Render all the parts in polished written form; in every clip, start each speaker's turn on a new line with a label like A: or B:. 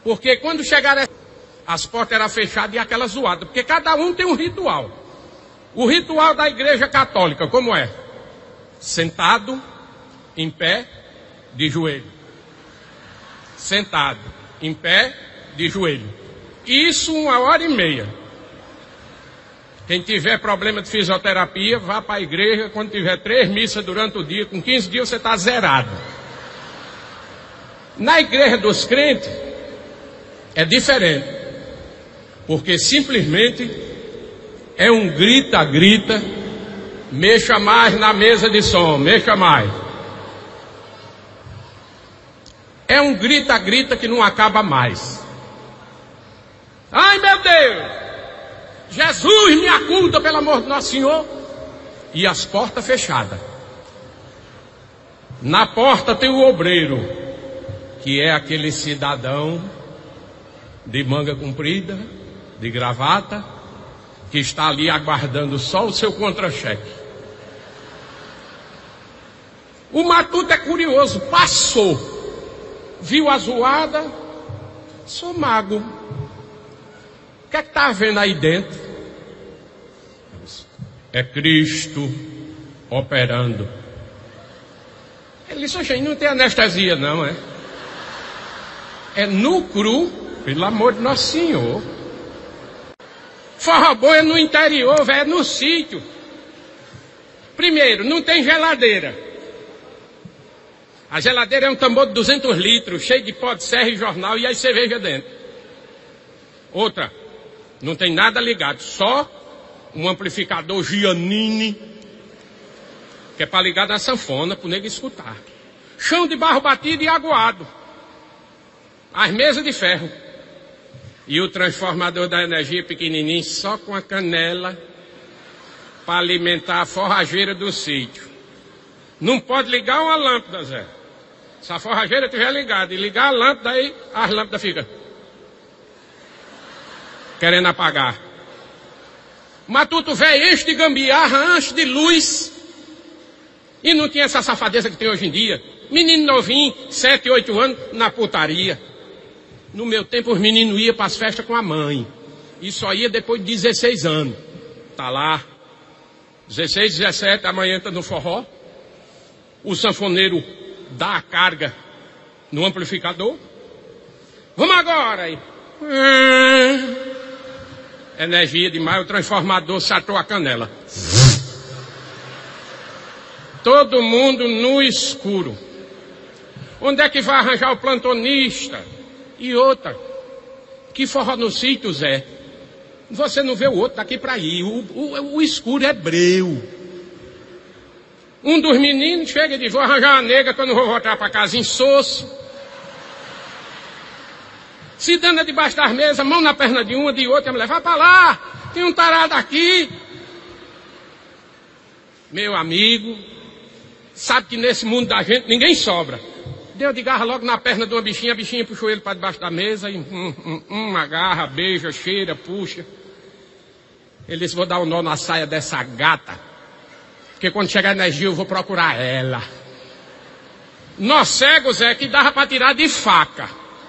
A: Porque quando chegaram, as portas eram fechadas e aquela zoada. Porque cada um tem um ritual. O ritual da igreja católica, como é? Sentado, em pé, de joelho. Sentado, em pé, de joelho. Isso 1h30. Quem tiver problema de fisioterapia, vá para a igreja. Quando tiver 3 missas durante o dia, com 15 dias você está zerado. Na igreja dos crentes, é diferente. Porque simplesmente é um grita-grita, mexa mais na mesa de som, mexa mais. É um grita-grita que não acaba mais. Ai meu Deus! Jesus me acuda pelo amor de Nosso Senhor. E as portas fechadas. Na porta tem o obreiro, que é aquele cidadão de manga comprida, de gravata, que está ali aguardando só o seu contra-cheque. O matuto é curioso, passou, viu a zoada, sou mago. O que é que está vendo aí dentro? É Cristo operando. Ele disse, oxe, não tem anestesia não, é? É nu cru, pelo amor de Nosso Senhor. Forró bom é no interior, velho, é no sítio. Primeiro, não tem geladeira. A geladeira é um tambor de 200 litros, cheio de pó de serra e jornal e aí cerveja dentro. Outra, não tem nada ligado, só um amplificador Giannini, que é para ligar na sanfona, para o nego escutar. Chão de barro batido e aguado. As mesas de ferro. E o transformador da energia pequenininho, só com a canela, para alimentar a forrageira do sítio. Não pode ligar uma lâmpada, Zé. Se a forrageira estiver ligada e ligar a lâmpada, aí as lâmpadas ficam querendo apagar. Matuto velho enche de gambiarra, enche de luz. E não tinha essa safadeza que tem hoje em dia. Menino novinho, 7, 8 anos, na putaria. No meu tempo os meninos iam para as festas com a mãe. E só ia depois de 16 anos. Tá lá. 16, 17, amanhã entra no forró. O sanfoneiro dá a carga no amplificador. Vamos agora aí. Energia demais, o transformador satou a canela. Todo mundo no escuro. Onde é que vai arranjar o plantonista? E outra, que forró no sítio, Zé? Você não vê o outro daqui para aí. O escuro é breu. Um dos meninos chega e diz, vou arranjar uma nega que eu não vou voltar para casa insosso. Se dando debaixo das mesas, mão na perna de uma, de outra, a mulher, vai para lá, tem um tarado aqui. Meu amigo, sabe que nesse mundo da gente ninguém sobra. Deu de garra logo na perna de uma bichinha, a bichinha puxou ele para debaixo da mesa e agarra, beija, cheira, puxa. Ele disse, vou dar um nó na saia dessa gata, porque quando chegar a energia eu vou procurar ela. Nós cegos é que dava para tirar de faca.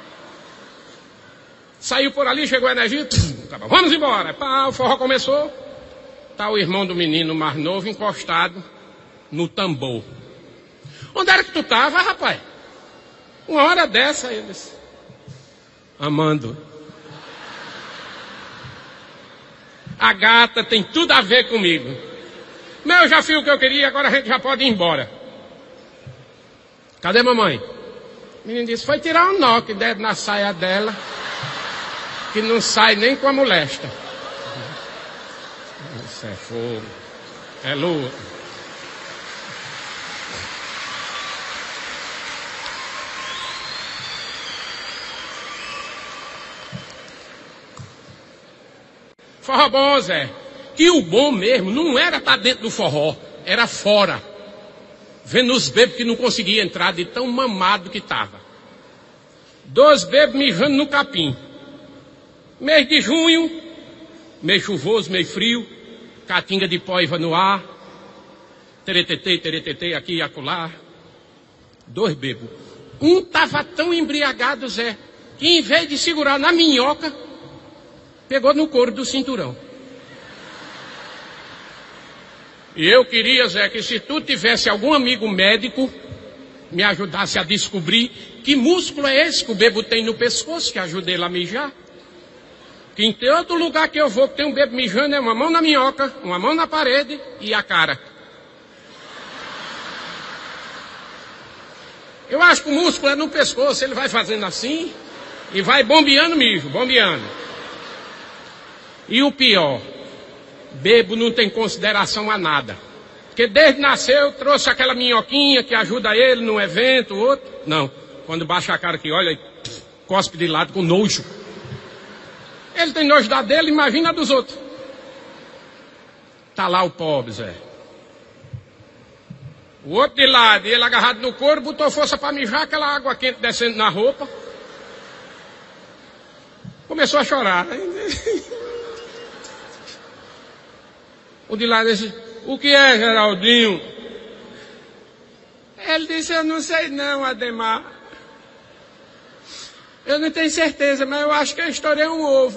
A: Saiu por ali, chegou a energia, vamos embora. Pá, o forró começou. Tá o irmão do menino mais novo encostado no tambor. Onde era que tu tava, rapaz? Uma hora dessa, eles amando. A gata tem tudo a ver comigo. Mas eu já fiz o que eu queria, agora a gente já pode ir embora. Cadê mamãe? O menino disse, foi tirar um nó que deve na saia dela, que não sai nem com a molesta. Isso é fogo. É lua. Forró bom, Zé. E o bom mesmo não era estar dentro do forró, era fora. Vendo os bebos que não conseguiam entrar de tão mamado que estava. 2 bebos mijando no capim. Mês de junho, mês chuvoso, meio frio, caatinga de poiva no ar, teretetê aqui e acolá. 2 bebos. Um estava tão embriagado, Zé, que em vez de segurar na minhoca, pegou no couro do cinturão. E eu queria, Zé, que se tu tivesse algum amigo médico, me ajudasse a descobrir que músculo é esse que o bebo tem no pescoço, que ajuda ele a mijar. Que em todo lugar que eu vou que tem um bebo mijando é uma mão na minhoca, uma mão na parede e a cara. Eu acho que o músculo é no pescoço, ele vai fazendo assim e vai bombeando mijo, bombeando. E o pior, bebo não tem consideração a nada. Porque desde nasceu trouxe aquela minhoquinha que ajuda ele num evento, outro. Não, quando baixa a cara que olha e cospe de lado com nojo. Ele tem nojo da dele, imagina a dos outros. Tá lá o pobre, Zé. O outro de lado, ele agarrado no couro, botou força para mijar, aquela água quente descendo na roupa. Começou a chorar. O de lá disse, o que é, Geraldinho? Ele disse, eu não sei não, Ademar. Eu não tenho certeza, mas eu acho que eu estourei um ovo.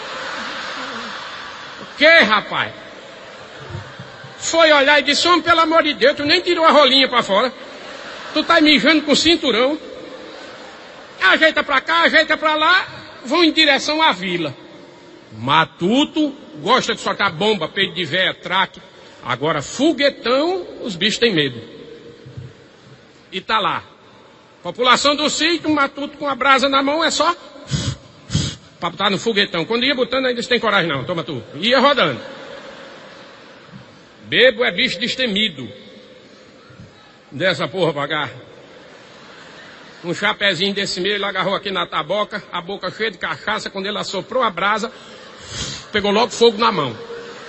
A: O que, rapaz? Foi olhar e disse, homem, pelo amor de Deus, tu nem tirou a rolinha para fora. Tu tá mijando com o cinturão. Ajeita para cá, ajeita para lá, vão em direção à vila. Matuto gosta de soltar bomba, peito de véia, traque. Agora, foguetão, os bichos têm medo. E tá lá. População do sítio, Matuto com a brasa na mão, é só para botar no foguetão. Quando ia botando, ainda não tem coragem não, toma tu. Ia rodando. Bebo é bicho destemido. Dessa porra pra cá. Um chapézinho desse meio, ele agarrou aqui na taboca, a boca cheia de cachaça, quando ele assoprou a brasa, pegou logo fogo na mão.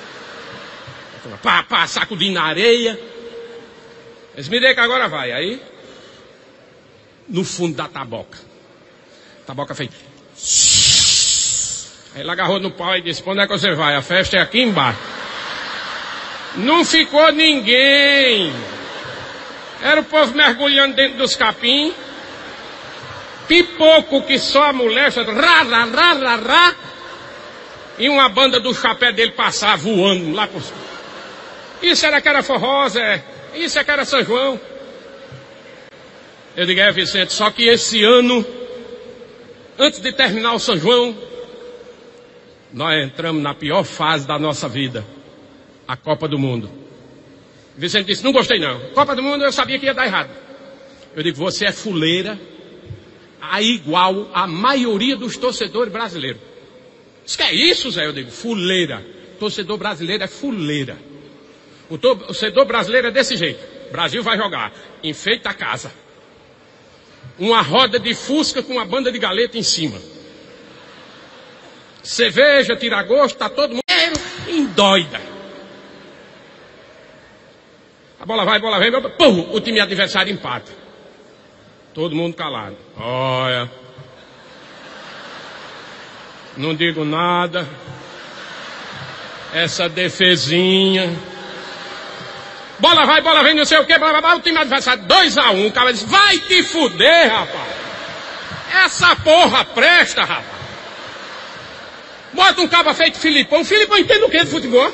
A: Pá, sacudindo na areia. Eles me dê que agora vai. Aí, no fundo da taboca. A taboca fez. Aí ele agarrou no pau e disse, pra onde é que você vai? A festa é aqui embaixo. Não ficou ninguém. Era o povo mergulhando dentro dos capim. Pipoco que só a mulher, rá. E uma banda do chapéu dele passar voando lá por cima. Isso era que era forró, Zé. Isso é que era São João. Eu digo, Vicente, só que esse ano, antes de terminar o São João, nós entramos na pior fase da nossa vida. A Copa do Mundo. Vicente disse, não gostei não. Copa do Mundo eu sabia que ia dar errado. Eu digo, você é fuleira, igual a maioria dos torcedores brasileiros. Diz que é isso, Zé? Eu digo, fuleira. Torcedor brasileiro é fuleira. O torcedor brasileiro é desse jeito. Brasil vai jogar. Enfeita a casa. Uma roda de fusca com uma banda de galeta em cima. Cerveja, tira gosto, tá todo mundo endoida. A bola vai, pum, o time adversário empata. Todo mundo calado. Olha. Não digo nada. Essa defesinha. Bola vai, bola vem, não sei o que, o time adversário, 2-1, o cara diz, vai te fuder, rapaz. Essa porra presta, rapaz. Bota um caba feito Filipão. Filipão entende o que de futebol?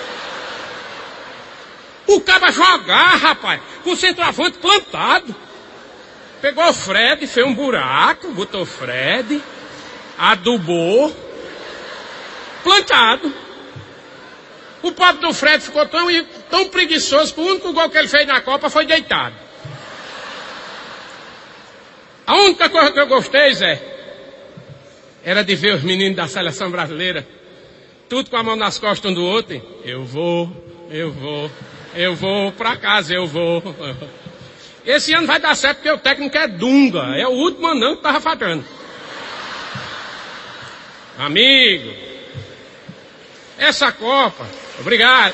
A: O caba jogar, rapaz, com o centroavante plantado. Pegou o Fred, fez um buraco, botou o Fred, adubou, plantado. O pobre do Fred ficou tão preguiçoso que o único gol que ele fez na Copa foi deitado. A única coisa que eu gostei, Zé, era de ver os meninos da seleção brasileira, tudo com a mão nas costas um do outro. Eu vou pra casa, eu vou. Esse ano vai dar certo porque o técnico é Dunga, é o último anão que tava faltando. Amigo, essa Copa, obrigado.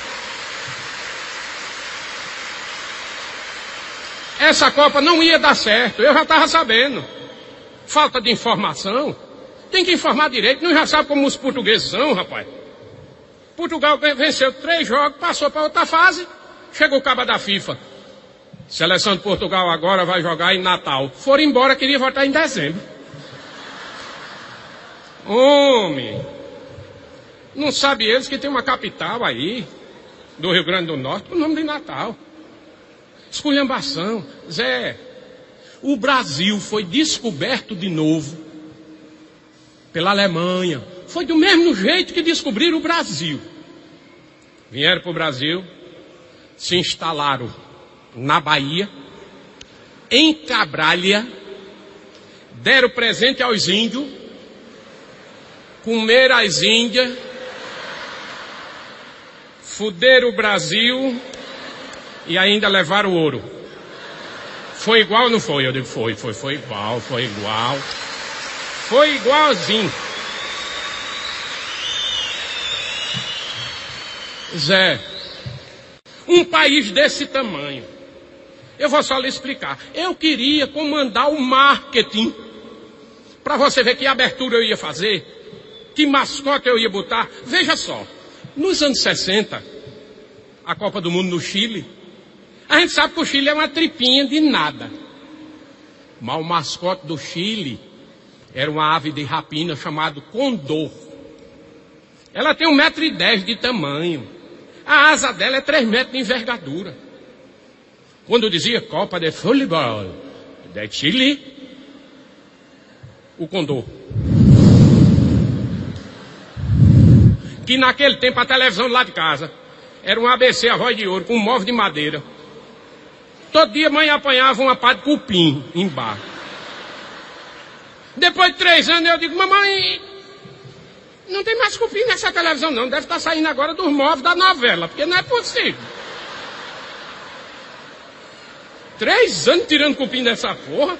A: Essa Copa não ia dar certo, eu já estava sabendo. Falta de informação. Tem que informar direito, não já sabe como os portugueses são, rapaz. Portugal venceu 3 jogos, passou para outra fase, chegou o cabo da FIFA. Seleção de Portugal agora vai jogar em Natal. Foram embora, queria voltar em dezembro. Homem, não sabe eles que tem uma capital aí, do Rio Grande do Norte, com o nome de Natal. Esculhambação. Zé, o Brasil foi descoberto de novo pela Alemanha. Foi do mesmo jeito que descobriram o Brasil. Vieram para o Brasil, se instalaram na Bahia, em Cabralha, deram presente aos índios, comeram as índias, fuderam o Brasil e ainda levaram ouro. Foi igual ou não foi? Eu digo, foi igual. Foi igualzinho. Zé, um país desse tamanho, eu vou só lhe explicar. Eu queria comandar o marketing, para você ver que abertura eu ia fazer, que mascote eu ia botar. Veja só, nos anos 60, a Copa do Mundo no Chile, a gente sabe que o Chile é uma tripinha de nada. Mas o mascote do Chile era uma ave de rapina chamada condor. Ela tem 1,10 m de tamanho. A asa dela é 3 metros de envergadura. Quando eu dizia Copa de Futebol de Chile, o condor. Que naquele tempo a televisão lá de casa era um ABC a voz de ouro com um móvel de madeira. Todo dia a mãe apanhava uma pá de cupim embaixo. Depois de 3 anos eu digo, mamãe, não tem mais cupim nessa televisão não, deve estar saindo agora dos móveis da novela, porque não é possível. 3 anos tirando cupim dessa porra.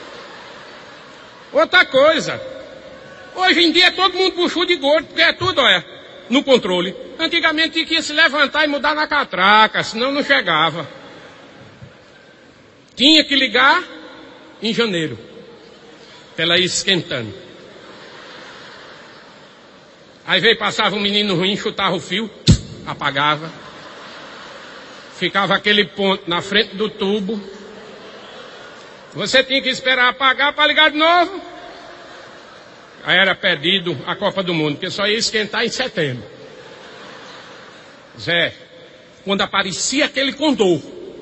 A: Outra coisa, hoje em dia todo mundo puxou de gordo, porque é tudo, olha, no controle. Antigamente tinha que se levantar e mudar na catraca, senão não chegava. Tinha que ligar em janeiro, pra ela ir esquentando. Aí veio, passava um menino ruim, chutava o fio, apagava. Ficava aquele ponto na frente do tubo. Você tinha que esperar apagar para ligar de novo. Aí era pedido a Copa do Mundo, porque só ia esquentar em setembro. Zé, quando aparecia aquele condor,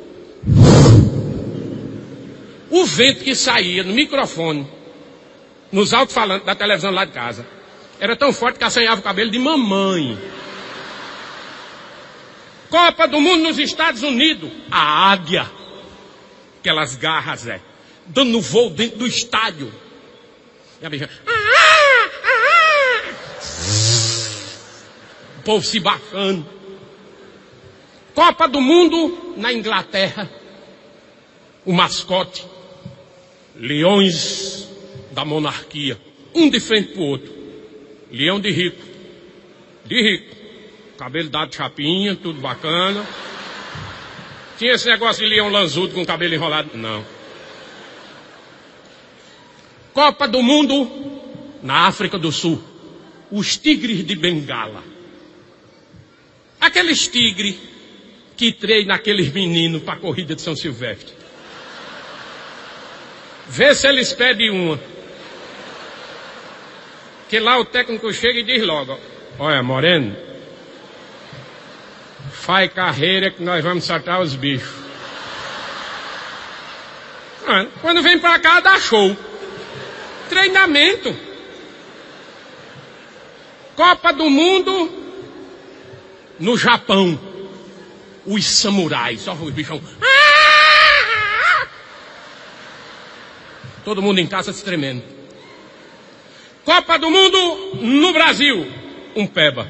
A: o vento que saía no microfone, nos alto-falantes da televisão lá de casa, era tão forte que assanhava o cabelo de mamãe. Copa do Mundo nos Estados Unidos, a águia, aquelas garras, Zé, dando voo dentro do estádio. E a bicha, o povo se baixando. Copa do Mundo na Inglaterra, o mascote, leões da monarquia, um de frente pro outro. Leão de rico, cabelo dado de chapinha, tudo bacana. Tinha esse negócio de leão lanzudo com cabelo enrolado, não. Copa do Mundo na África do Sul, os tigres de Bengala. Aqueles tigres que treinam aqueles meninos para a corrida de São Silvestre. Vê se eles pedem uma. Que lá o técnico chega e diz logo, olha, Moreno, faz carreira que nós vamos soltar os bichos. Quando vem pra cá, dá show. Treinamento. Copa do Mundo no Japão. Os samurais, olha os bichão. Todo mundo em casa se tremendo. Copa do Mundo no Brasil, um peba.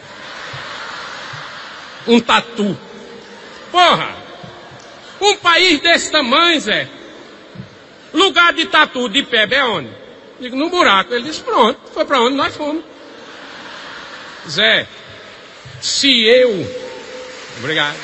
A: Um tatu. Porra! Um país desse tamanho, Zé. Lugar de tatu de peba é onde? Digo, no buraco. Ele disse, pronto, foi pra onde nós fomos. Zé, se eu... Obrigado.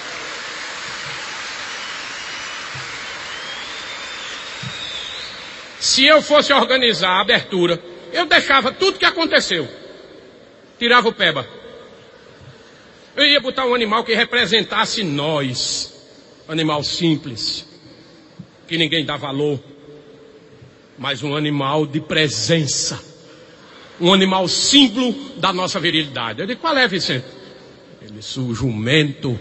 A: Se eu fosse organizar a abertura, eu deixava tudo que aconteceu. Tirava o peba. Eu ia botar um animal que representasse nós. Animal simples. Que ninguém dá valor. Mas um animal de presença. um animal símbolo da nossa virilidade. Eu disse, qual é, Vicente? Ele disse, o jumento.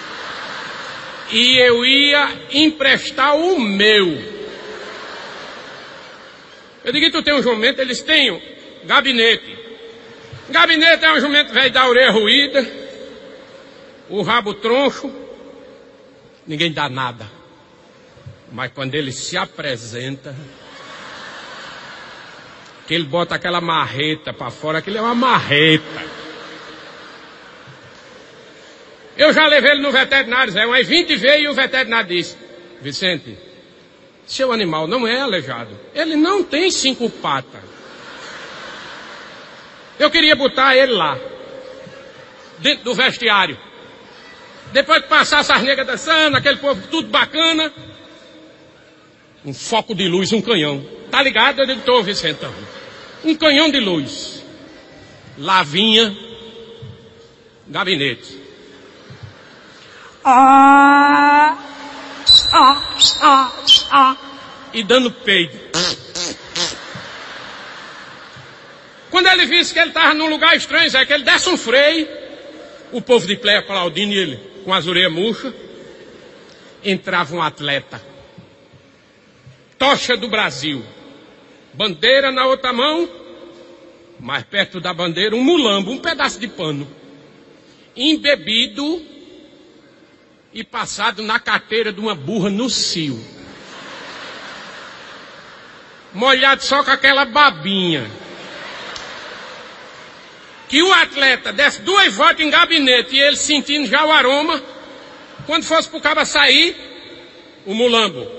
A: E eu ia emprestar o meu. Eu digo, tu tem um jumento? Eles têm gabinete. Gabinete é um jumento velho da orelha ruída, o rabo troncho, ninguém dá nada. Mas quando ele se apresenta, que ele bota aquela marreta para fora, aquilo é uma marreta. Eu já levei ele no veterinário, Zé, umas 20 vezes, e o veterinário disse, Vicente, seu animal não é aleijado, ele não tem 5 patas. Eu queria botar ele lá, dentro do vestiário. Depois que passasse as negras dançando, aquele povo tudo bacana, um foco de luz, um canhão. Tá ligado? Eu digo, tô, Vicentão. Um canhão de luz. Lá vinha gabinete. E dando peido. Quando ele visse que ele estava num lugar estranho, Zé, que ele desse um freio, o povo de plé aplaudindo e ele com as orelhas murchas, entrava um atleta. Tocha do Brasil. Bandeira na outra mão, mais perto da bandeira, um mulambo, um pedaço de pano. Embebido e passado na carteira de uma burra no cio. Molhado só com aquela babinha. Que o atleta desse 2 voltas em gabinete e ele sentindo já o aroma, quando fosse pro cabo sair, o mulambo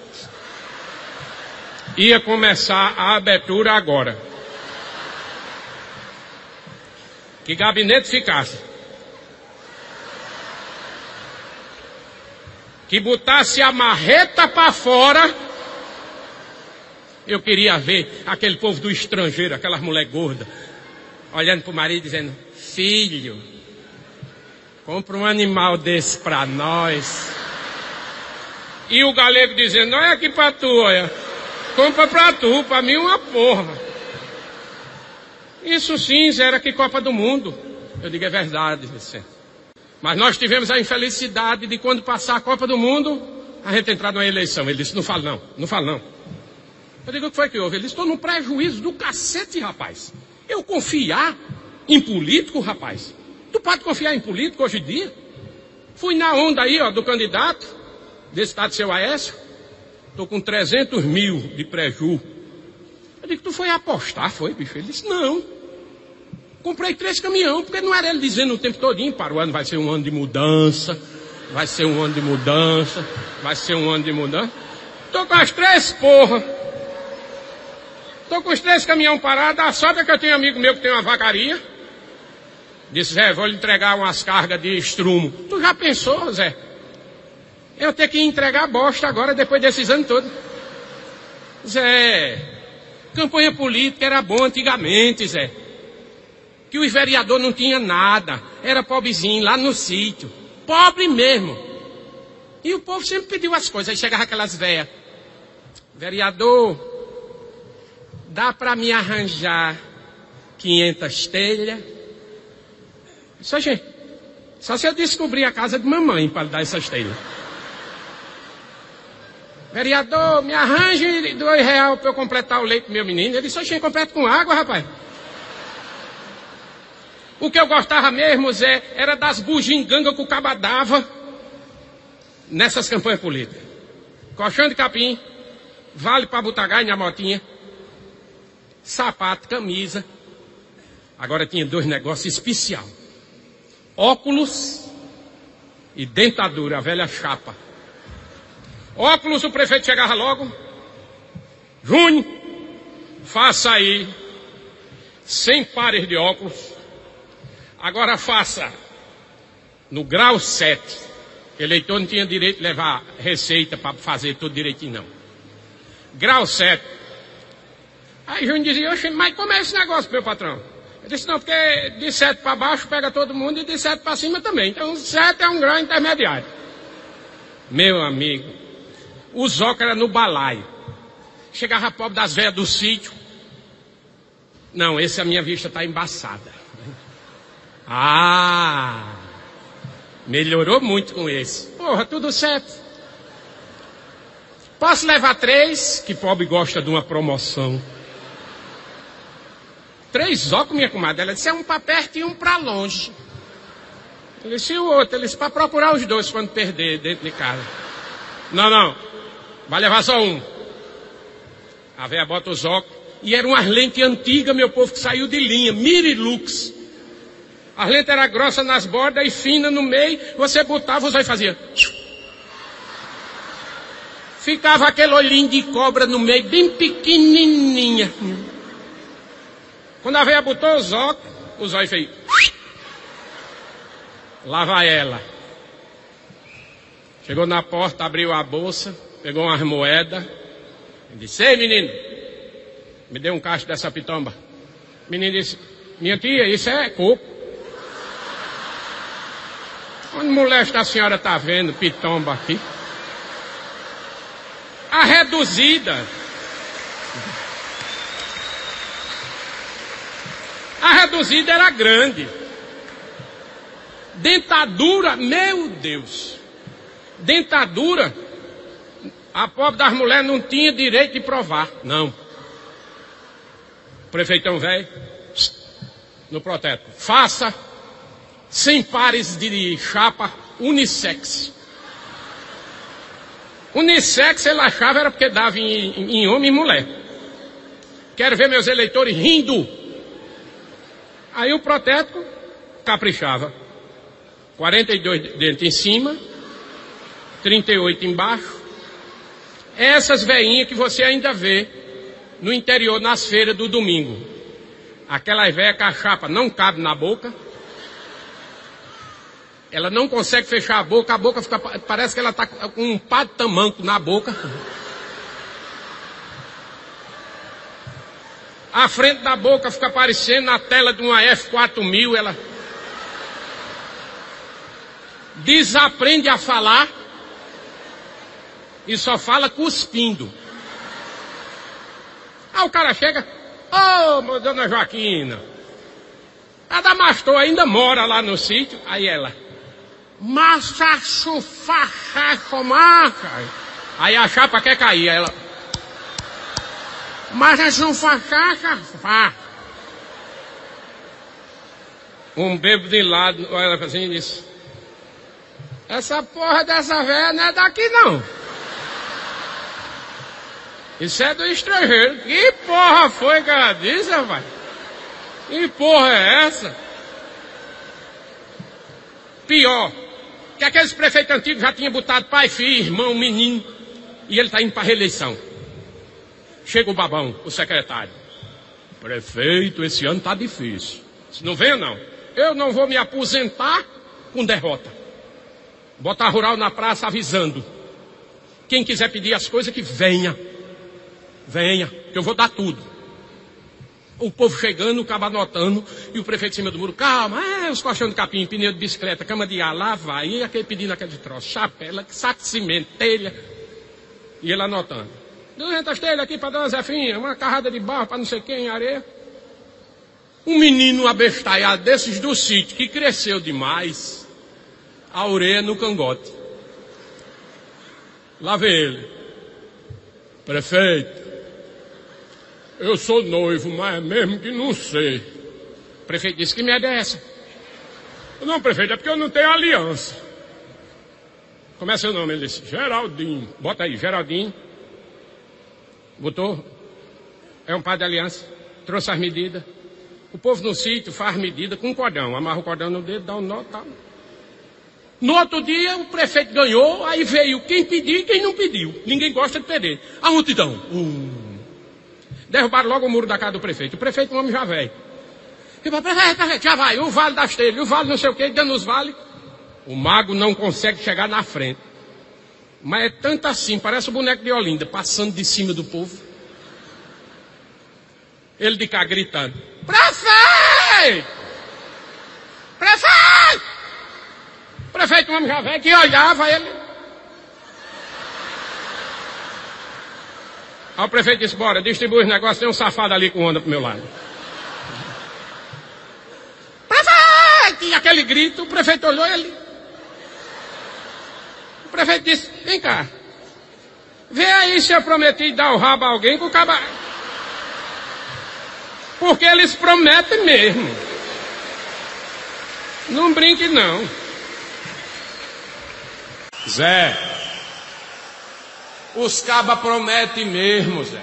A: ia começar a abertura agora. Que gabinete ficasse. Que botasse a marreta para fora. Eu queria ver aquele povo do estrangeiro, aquelas mulheres gordas, olhando para o marido dizendo, filho, compra um animal desse para nós. E o galego dizendo, olha aqui para tu, olha, compra para tu, para mim uma porra. Isso sim, era que Copa do Mundo. Eu digo, é verdade, Vicente. Mas nós tivemos a infelicidade de quando passar a Copa do Mundo, a gente entrar numa eleição. Ele disse, não fala não, não fala não. Eu digo, o que foi que houve? Ele disse, estou num prejuízo do cacete, rapaz. Eu confiar em político, rapaz? Tu pode confiar em político hoje em dia? Fui na onda aí, ó, do candidato, desse estado de seu Aécio. Estou com 300 mil de preju. Eu digo, tu foi apostar, foi, bicho? Ele disse, não. Comprei 3 caminhões, porque não era ele dizendo o tempo todinho, para o ano vai ser um ano de mudança, vai ser um ano de mudança, vai ser um ano de mudança. Estou com as 3 porra. Estou com os 3 caminhões parados, a sorte é que eu tenho um amigo meu que tem uma vacaria. Disse, Zé, vou lhe entregar umas cargas de estrumo. Tu já pensou, Zé? Eu ter que entregar bosta agora, depois desses anos todos. Zé, campanha política era bom antigamente, Zé. Que os vereadores não tinham nada. Era pobrezinho, lá no sítio. Pobre mesmo. E o povo sempre pediu as coisas. Aí chegava aquelas velhas. Vereador, dá para me arranjar 500 telhas? Só se eu descobrir a casa de mamãe para lhe dar essas telhas. Vereador, me arranje R$2 para eu completar o leite do meu menino. Ele disse, oxe, completo com água, rapaz. O que eu gostava mesmo, Zé, era das bugigangas que o caba dava nessas campanhas políticas. Colchão de capim, vale para botar gás na motinha, sapato, camisa. Agora tinha 2 negócios especial. Óculos e dentadura, a velha chapa. Óculos, o prefeito chegava logo. Júnior, faça aí 100 pares de óculos. Agora faça no grau 7. O eleitor não tinha direito de levar receita para fazer tudo direitinho, não. Grau 7. Aí Júnior dizia, oxe, mas como é esse negócio, meu patrão? Eu disse, não, porque de 7 para baixo pega todo mundo e de 7 para cima também. Então 7 é um grau intermediário. Meu amigo, os óculos eram no balaio. Chegava pobre das velhas do sítio. Não, esse a minha vista está embaçada. Ah, melhorou muito com esse. Porra, tudo certo. Posso levar 3? Que pobre gosta de uma promoção. 3 óculos, minha comadre. Ela disse, é um para perto e um para longe. Eu disse, e o outro? Ele disse, para procurar os 2 quando perder dentro de casa. Não. Vai levar só um. A véia bota os óculos. E eram umas lentes antigas, meu povo, que saiu de linha. Mirilux. As lentes eram grossas nas bordas e finas no meio. Você botava, os olhos fazia. Ficava aquele olhinho de cobra no meio, bem pequenininha. Quando a véia botou os óculos, os olhos fez. Lá vai ela. Chegou na porta, abriu a bolsa, pegou umas moedas. Disse, ei menino, me dê um cacho dessa pitomba. O menino disse, minha tia, isso é coco. Onde molesta a senhora está vendo pitomba aqui? A reduzida. A reduzida era grande. Dentadura, meu Deus. Dentadura, a pobre das mulheres não tinha direito de provar. Não. O prefeitão velho, no protesto, faça 100 pares de chapa unissex. Unissex ele achava era porque dava em homem e mulher. Quero ver meus eleitores rindo. Aí o protético caprichava. 42 dentes em cima, 38 embaixo. Essas veinhas que você ainda vê no interior nas feiras do domingo. Aquelas velhas que a chapa não cabe na boca. Ela não consegue fechar a boca fica, parece que ela está com um pá de tamanco na boca. A frente da boca fica parecendo na tela de uma F4000, ela desaprende a falar e só fala cuspindo. Aí o cara chega, ô, dona Joaquina, a Damastor ainda mora lá no sítio, aí ela... Aí a chapa quer cair, aí ela... Um bêbado de lado, olha assim e disse... Essa porra dessa velha não é daqui não. Isso é do estrangeiro. Que porra foi que ela disse, rapaz? Que porra é essa? Pior, que aqueles prefeitos antigos já tinham botado pai, filho, irmão, menino, e ele está indo para a reeleição. Chega o babão, o secretário. Prefeito, esse ano está difícil. Se não venha não. Eu não vou me aposentar com derrota. Botar a rural na praça avisando. Quem quiser pedir as coisas que venha. Venha, que eu vou dar tudo. O povo chegando, o cabo anotando, e o prefeito em cima do muro, calma, os colchões de capim, pneu de bicicleta, cama de ar, lá vai, e aquele pedindo aquele troço, chapela, saco de cimento, telha, e ele anotando. 200 telhas aqui para Dona Zefinha, uma carrada de barro para não sei quem, areia. Um menino abestalhado desses do sítio, que cresceu demais, a orelha no cangote. Lá vem ele. Prefeito, eu sou noivo, mas mesmo que não sei. O prefeito disse, que merda é essa? Não, prefeito, é porque eu não tenho aliança. Como é seu nome? Ele disse, Geraldinho. Bota aí, Geraldinho. Botou. É um par de aliança. Trouxe as medidas. O povo no sítio faz medida com cordão. Amarra o cordão no dedo, dá um nó, tal. No outro dia, o prefeito ganhou, aí veio quem pediu e quem não pediu. Ninguém gosta de perder. A multidão. Derrubaram logo o muro da casa do prefeito. O prefeito é um homem já velho. Prefeito, já vai. O vale das telhas, o vale não sei o quê, dando os vales. O mago não consegue chegar na frente. Mas é tanto assim, parece o boneco de Olinda, passando de cima do povo. Ele de cá gritando. Prefeito! Prefeito! O prefeito, um homem já velho, que olhava ele. Aí o prefeito disse, bora, distribui os negócios, tem um safado ali com onda pro meu lado. E aquele grito, o prefeito olhou ele. O prefeito disse, vem cá. Vê aí se eu prometi dar o rabo a alguém com o caba. Porque eles prometem mesmo. Não brinque não. Zé, os cabas prometem mesmo, Zé.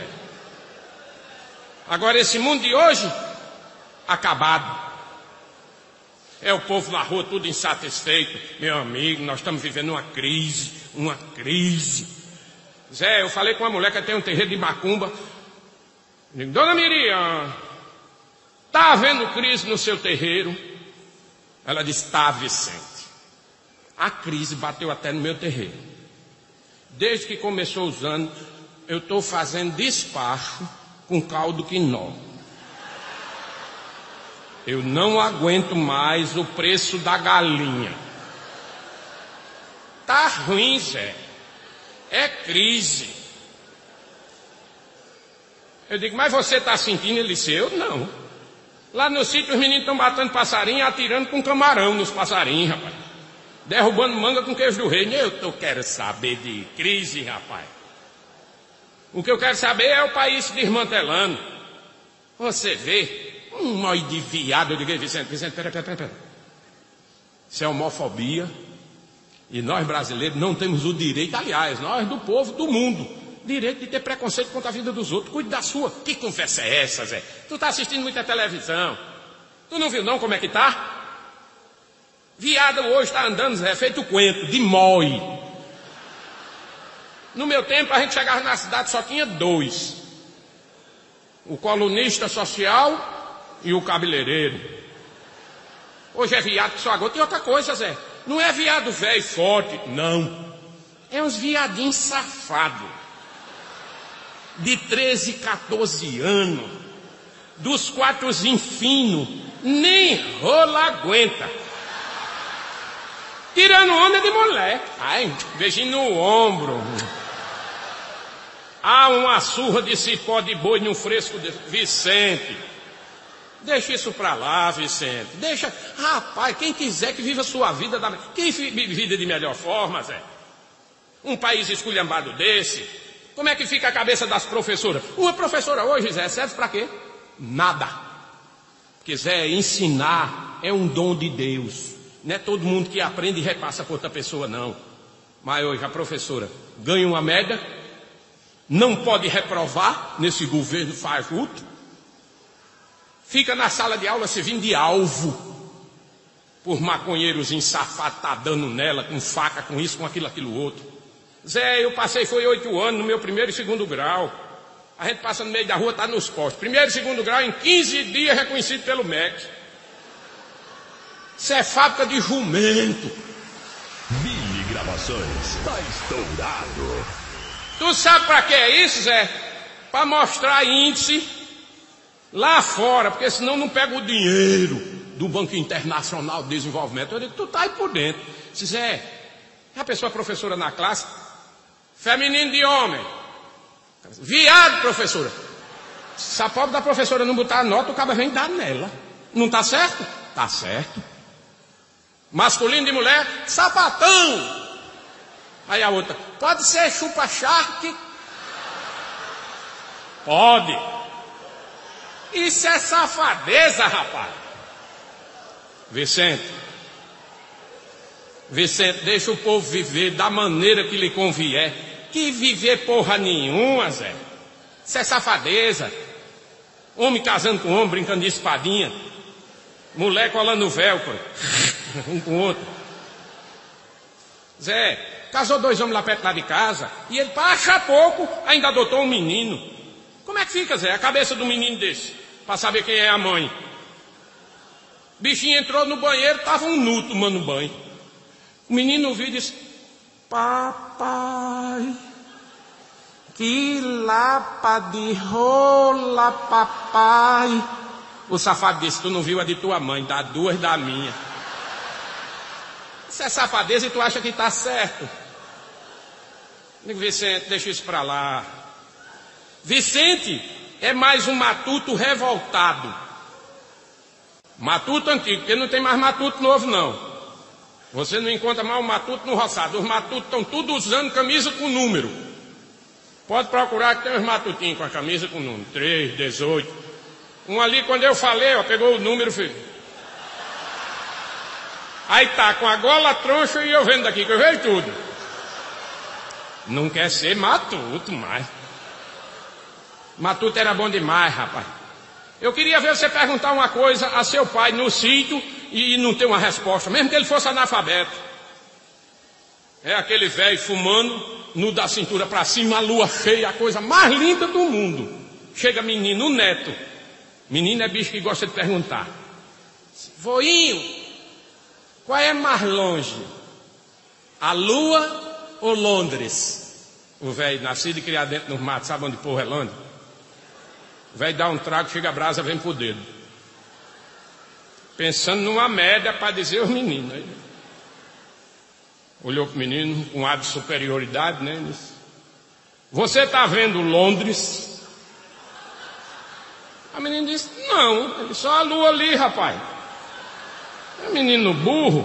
A: Agora esse mundo de hoje, acabado. É o povo na rua tudo insatisfeito. Meu amigo, nós estamos vivendo uma crise. Zé, eu falei com uma mulher que tem um terreiro de macumba. Digo, dona Miriam, tá havendo crise no seu terreiro? Ela disse, tá, Vicente. A crise bateu até no meu terreiro. Desde que começou os anos, eu estou fazendo despacho com caldo quinó. Eu não aguento mais o preço da galinha. Tá ruim, Zé. É crise. Eu digo, mas você está sentindo? Ele disse, eu não. Lá no sítio os meninos estão matando passarinho e atirando com camarão nos passarinhos, rapaz. Derrubando manga com queijo do rei. Eu quero saber de crise, rapaz. O que eu quero saber é o país se desmantelando. Você vê, um mói de viado. Eu digo, Vicente, pera. Isso é homofobia. E nós brasileiros não temos o direito, aliás, nós do povo do mundo, direito de ter preconceito contra a vida dos outros. Cuide da sua. Que conversa é essa, Zé? Tu tá assistindo muita televisão. Tu não viu não como é que tá? Viado hoje tá andando, Zé, feito coentro, de mói. No meu tempo a gente chegava na cidade só tinha dois. O colunista social e o cabeleireiro. Hoje é viado que só agora. Tem outra coisa, Zé. Não é viado velho forte, não. É uns viadinhos safados. De 13, 14 anos. Dos quatrozinhos finos. Nem rola aguenta. Tirando onda de mulher. Ai, beijinho no ombro. Há uma surra de cipó de boi num fresco de Vicente. Deixa isso pra lá, Vicente. Deixa. Rapaz, quem quiser que viva a sua vida. Quem vive de melhor forma, Zé? Um país esculhambado desse. Como é que fica a cabeça das professoras? Uma professora hoje, Zé, serve pra quê? Nada. Porque, Zé, ensinar é um dom de Deus. Não é todo mundo que aprende e repassa para outra pessoa, não. Mas hoje a professora ganha uma média, não pode reprovar nesse governo fajuto, fica na sala de aula servindo de alvo por maconheiros safados, tá dando nela, com faca, com isso, com aquilo outro. Zé, eu passei, foi 8 anos no meu 1º e 2º grau. A gente passa no meio da rua, tá nos postos. 1º e 2º grau, em 15 dias reconhecido pelo MEC. Isso é fábrica de jumento.
B: Billy Gravações, tá estourado.
A: Tu sabe pra que é isso, Zé? Pra mostrar índice lá fora, porque senão não pega o dinheiro do Banco Internacional de Desenvolvimento. Eu digo, tu tá aí por dentro. Zé, a pessoa professora na classe, feminino de homem, viado, professora. Se a pobre da professora não botar a nota, o cara vem dar nela. Não tá certo? Tá certo. Masculino de mulher, sapatão. Aí a outra, pode ser chupa-charque? Pode. Isso é safadeza, rapaz. Vicente, deixa o povo viver da maneira que lhe convier. Que viver porra nenhuma, Zé. Isso é safadeza. Homem casando com homem, brincando de espadinha. Mulher colando velcro. Um com o outro. Zé, casou 2 homens lá perto lá de casa. E ele, para achar pouco, ainda adotou um menino. Como é que fica, Zé, a cabeça do menino desse? Para saber quem é a mãe. O bichinho entrou no banheiro, tava um nu tomando banho. O menino viu e disse, papai, que lapa de rola, papai. O safado disse, tu não viu a de tua mãe, dá 2 da minha. Isso é safadeza e tu acha que tá certo. Digo, Vicente, deixa isso pra lá. Vicente é mais um matuto revoltado. Matuto antigo, porque não tem mais matuto novo, não. Você não encontra mais o matuto no roçado. Os matutos estão tudo usando camisa com número. Pode procurar que tem uns matutinhos com a camisa com número. 3, 18. Um ali, quando eu falei, ó, pegou o número, filho. Aí tá, com a gola troncha e eu vendo daqui, que eu vejo tudo. Não quer ser matuto mais. Matuto era bom demais, rapaz. Eu queria ver você perguntar uma coisa a seu pai no sítio e não ter uma resposta, mesmo que ele fosse analfabeto. É aquele velho fumando, no da cintura para cima, a lua cheia, a coisa mais linda do mundo. Chega menino, o neto. Menino é bicho que gosta de perguntar. Voinho, qual é mais longe? A lua ou Londres? O velho, nascido e criado dentro dos matos, sabe onde porra é Londres? O velho dá um trago, chega a brasa, vem pro dedo. Pensando numa média para dizer aos meninos. Aí, olhou pro menino com ar de superioridade, né? Disse, você está vendo Londres? A menina disse, não, ele só a lua ali, rapaz. É menino burro.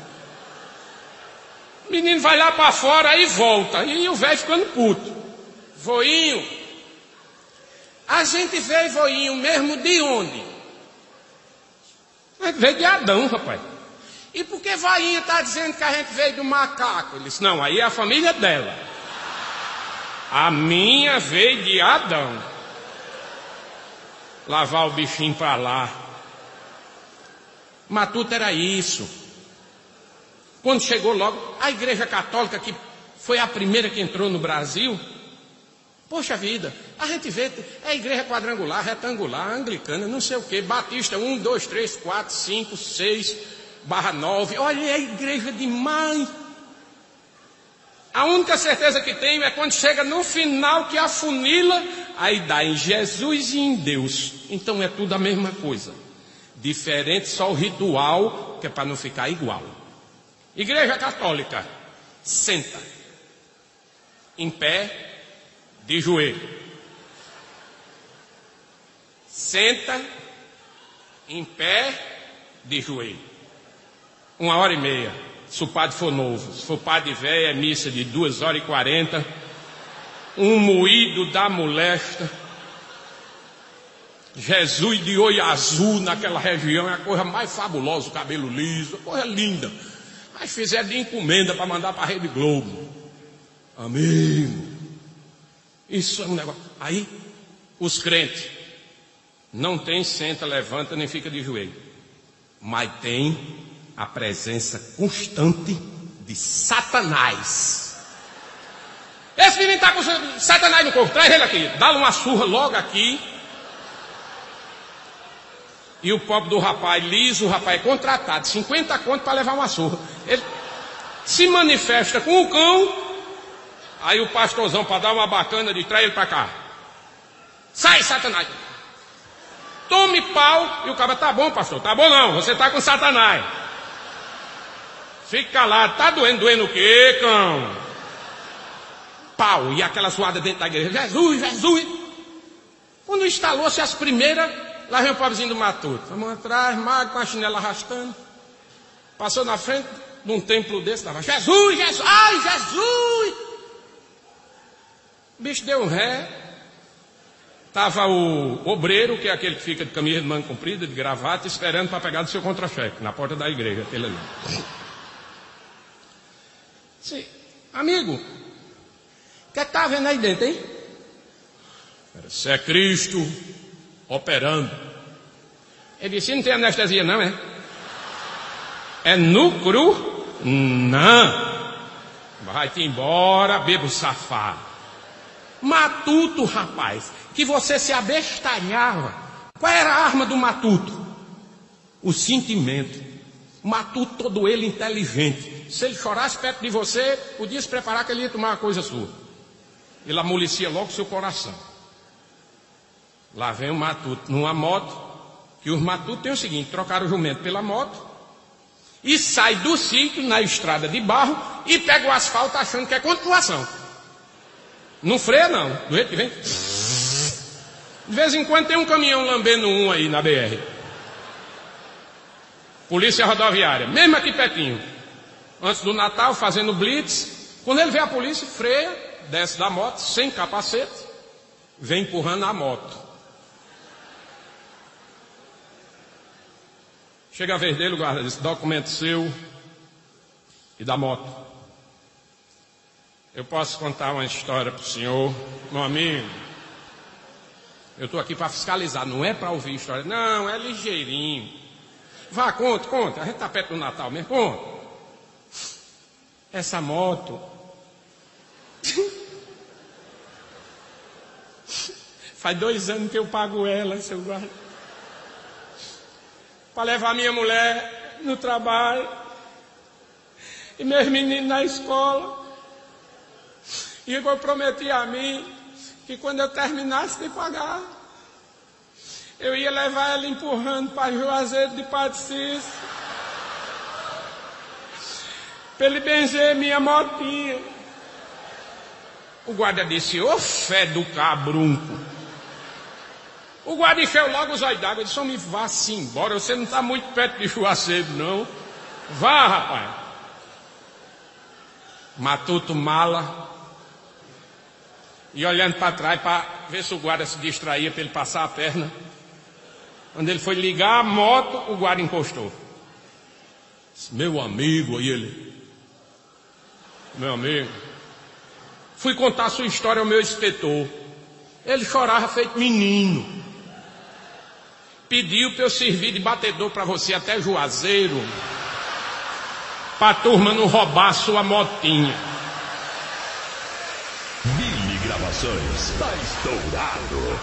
A: O menino vai lá para fora e volta. E o velho ficando puto. Voinho, a gente veio, voinho, mesmo de onde? A gente veio de Adão, rapaz. E por que voinha está dizendo que a gente veio do macaco? Ele disse, não, aí é a família dela. A minha veio de Adão. Lavar o bichinho para lá. Matuto era isso. Quando chegou logo, a Igreja Católica, que foi a primeira que entrou no Brasil, poxa vida, a gente vê, é igreja quadrangular, retangular, anglicana, não sei o que, batista, 1, 2, 3, 4, 5, 6, /9, olha, é igreja demais. A única certeza que tenho é quando chega no final que afunila, aí dá em Jesus e em Deus. Então é tudo a mesma coisa. Diferente só o ritual, que é para não ficar igual. Igreja Católica, senta, em pé, de joelho. Senta, em pé, de joelho. 1h30, se o padre for novo. Se for padre velho, é missa de 2h40. Um moído da molesta. Jesus de olho azul naquela região é a coisa mais fabulosa, o cabelo liso, coisa linda. Mas fizeram de encomenda para mandar para a Rede Globo. Amigo, isso é um negócio. Aí, os crentes não tem senta, levanta, nem fica de joelho. Mas tem a presença constante de Satanás. Esse menino está com Satanás no corpo, traz ele aqui, dá-lhe uma surra logo aqui. E o pobre do rapaz, liso, o rapaz é contratado, 50 contos para levar uma surra. Ele se manifesta com o cão, aí o pastorzão, para dar uma bacana, diz, traz ele para cá. Sai, Satanás. Tome pau. E o cara, tá bom, pastor, tá bom não, você tá com Satanás. Fique calado, tá doendo, doendo o quê, cão? Pau, e aquela suada dentro da igreja, Jesus, Jesus. Quando instalou-se as primeiras, lá vem o pobrezinho do matuto. Vamos atrás, magro, com a chinela arrastando. Passou na frente de um templo desse, tava, Jesus, Jesus, ai, Jesus. O bicho deu um ré. Estava o obreiro, que é aquele que fica de camisa de manga comprida, de gravata, esperando para pegar do seu contra-cheque, na porta da igreja, aquele ali. Sim. Amigo, o que está vendo aí dentro, hein? Isso é Cristo operando. Ele disse, não tem anestesia não, é? É nu cru? Não. Vai-te embora, bebo safado. Matuto, rapaz, que você se abestalhava. Qual era a arma do matuto? O sentimento. O matuto, todo ele inteligente. Se ele chorasse perto de você, podia se preparar que ele ia tomar uma coisa sua. Ele amolecia logo o seu coração. Lá vem o matuto numa moto, que os matutos têm o seguinte, trocaram o jumento pela moto, e sai do sítio na estrada de barro, e pega o asfalto achando que é continuação. Não freia não, do jeito que vem. De vez em quando tem um caminhão lambendo um aí na BR. Polícia rodoviária, mesmo aqui pertinho. Antes do Natal, fazendo blitz. Quando ele vê a polícia, freia, desce da moto, sem capacete, vem empurrando a moto. Chega a vez dele, o guarda diz, documento seu e da moto. Eu posso contar uma história para o senhor, meu amigo. Eu estou aqui para fiscalizar, não é para ouvir história. Não, é ligeirinho. Vá, conta. A gente está perto do Natal mesmo, conta. Essa moto faz 2 anos que eu pago ela, seu guarda, para levar minha mulher no trabalho e meus meninos na escola. E eu prometi a mim que quando eu terminasse de pagar, eu ia levar ela empurrando para Juazeiro de Padre Cícero, para ele benzer minha motinha. O guarda disse, ô fé do cabrunco. O guarda encheu logo os olhos d'água e disse, homem, vá-se embora, você não está muito perto de Juazeiro, não. Vá, rapaz. Matuto mala. E olhando para trás para ver se o guarda se distraía para ele passar a perna. Quando ele foi ligar a moto, o guarda encostou. Disse, meu amigo, aí ele. Meu amigo. Fui contar a sua história ao meu inspetor. Ele chorava feito menino. Pediu para eu servir de batedor para você até Juazeiro, para a turma não roubar a sua motinha.
B: Billy Gravações, tá estourado.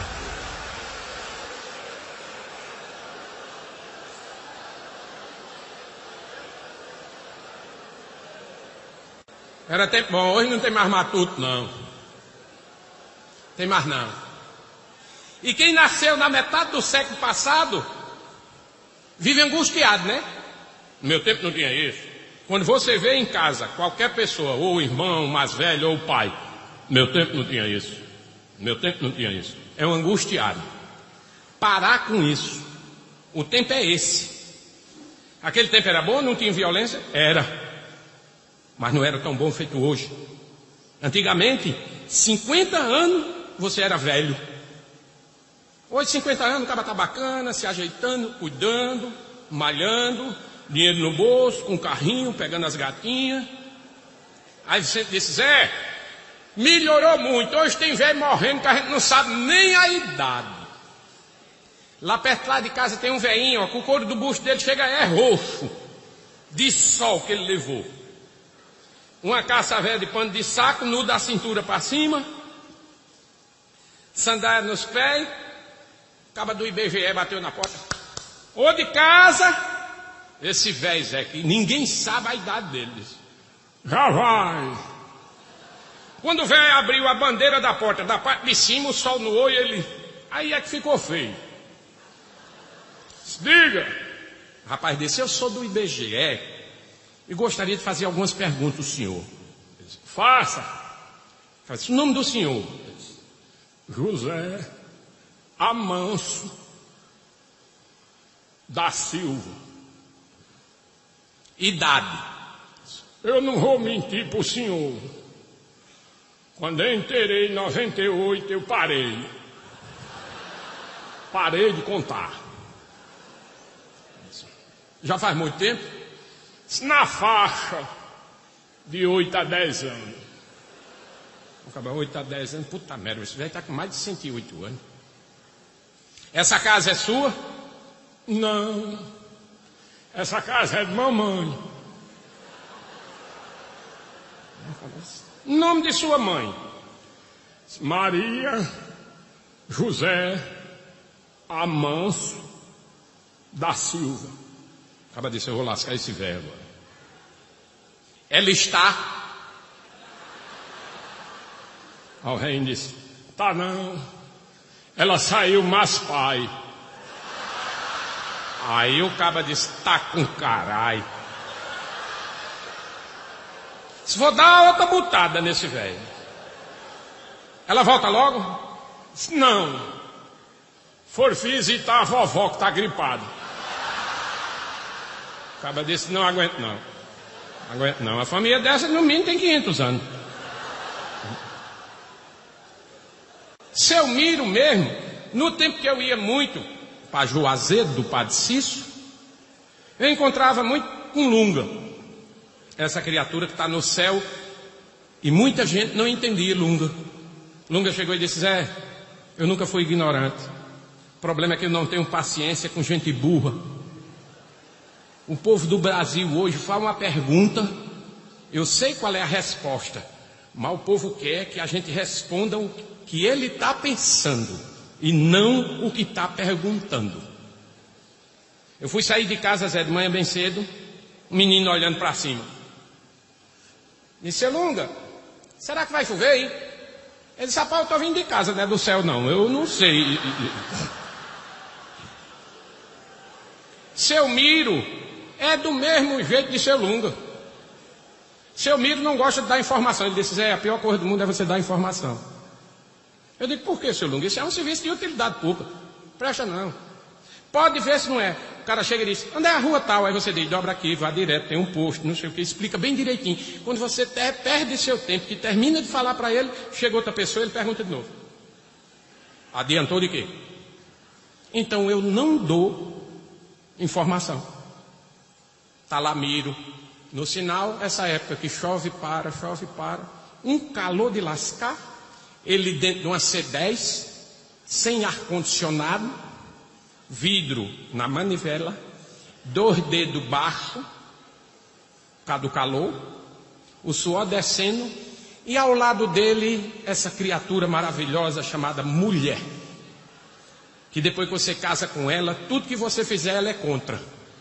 A: Era tempo bom, hoje não tem mais matuto não. Tem mais não. E quem nasceu na metade do século passado, vive angustiado, né? No meu tempo não tinha isso. Quando você vê em casa qualquer pessoa, ou o irmão mais velho, ou o pai, no meu tempo não tinha isso. No meu tempo não tinha isso. É um angustiado. Parar com isso. O tempo é esse. Aquele tempo era bom, não tinha violência? Era. Mas não era tão bom feito hoje. Antigamente, 50 anos, você era velho. Hoje, 50 anos, o cara tá bacana, se ajeitando, cuidando, malhando, dinheiro no bolso, com carrinho, pegando as gatinhas. Aí você disse, Zé, melhorou muito, hoje tem velho morrendo que a gente não sabe nem a idade. Lá perto lá de casa tem um velhinho, ó, que o couro do bucho dele chega é roxo, de sol que ele levou. Uma calça velha de pano de saco, nu da cintura para cima, sandália nos pés. Caba do IBGE bateu na porta. Ô de casa, esse velho Zé, que ninguém sabe a idade dele. Disse, já vai. Quando o velho abriu a bandeira da porta, da parte de cima, o sol no olho, ele... Aí é que ficou feio. Disse, diga. O rapaz disse, eu sou do IBGE e gostaria de fazer algumas perguntas ao senhor. Ele disse, faça. Disse, o nome do senhor? Ele disse, José Amanso da Silva. Idade. Eu não vou mentir para o senhor. Quando eu inteirei em 98, eu parei. Parei de contar. Já faz muito tempo? Na faixa de 8 a 10 anos. Acaba 8 a 10 anos, puta merda, esse velho está com mais de 108 anos. Essa casa é sua? Não. Essa casa é de mamãe. Nome de sua mãe? Maria José Amanso da Silva. Acaba de dizer, eu vou lascar esse velho agora. Ela está? O rei disse, tá não. Ela saiu mais pai. Aí o caba disse, tá com caralho. Se vou dar outra butada nesse velho. Ela volta logo? Disse, não. For visitar a vovó que tá gripada. Acaba disse, não aguento não. Aguento não. A família dessa, no mínimo, tem 500 anos. Seu Miro mesmo, no tempo que eu ia muito para Juazeiro, do Padre Cício, eu encontrava muito com Lunga. Essa criatura que está no céu. E muita gente não entendia Lunga. Lunga chegou e disse, Zé, eu nunca fui ignorante. O problema é que eu não tenho paciência com gente burra. O povo do Brasil hoje faz uma pergunta, eu sei qual é a resposta, mas o povo quer que a gente responda o que ele está pensando e não o que está perguntando. Eu fui sair de casa, Zé, de manhã bem cedo, um menino olhando para cima. Disse, seu Lunga, será que vai chover, hein? Ele disse, rapaz, eu estou vindo de casa, não é do céu não, eu não sei. Seu Miro é do mesmo jeito de seu Lunga. Seu Miro não gosta de dar informação. Ele disse, a pior coisa do mundo é você dar informação. Eu digo, por que, seu Lunga? Isso é um serviço de utilidade pública. Presta não. Pode ver se não é. O cara chega e diz, onde é a rua tal? Aí você diz, dobra aqui, vá direto, tem um posto, não sei o que, explica bem direitinho. Quando você perde seu tempo, que termina de falar para ele, chega outra pessoa, ele pergunta de novo. Adiantou de quê? Então eu não dou informação. Está lá Miro, no sinal, essa época que chove para, um calor de lascar, ele dentro de uma C10, sem ar-condicionado, vidro na manivela, 2 dedos baixo, por causa do calor, o suor descendo, e ao lado dele, essa criatura maravilhosa chamada mulher, que depois que você casa com ela, tudo que você fizer, ela é contra.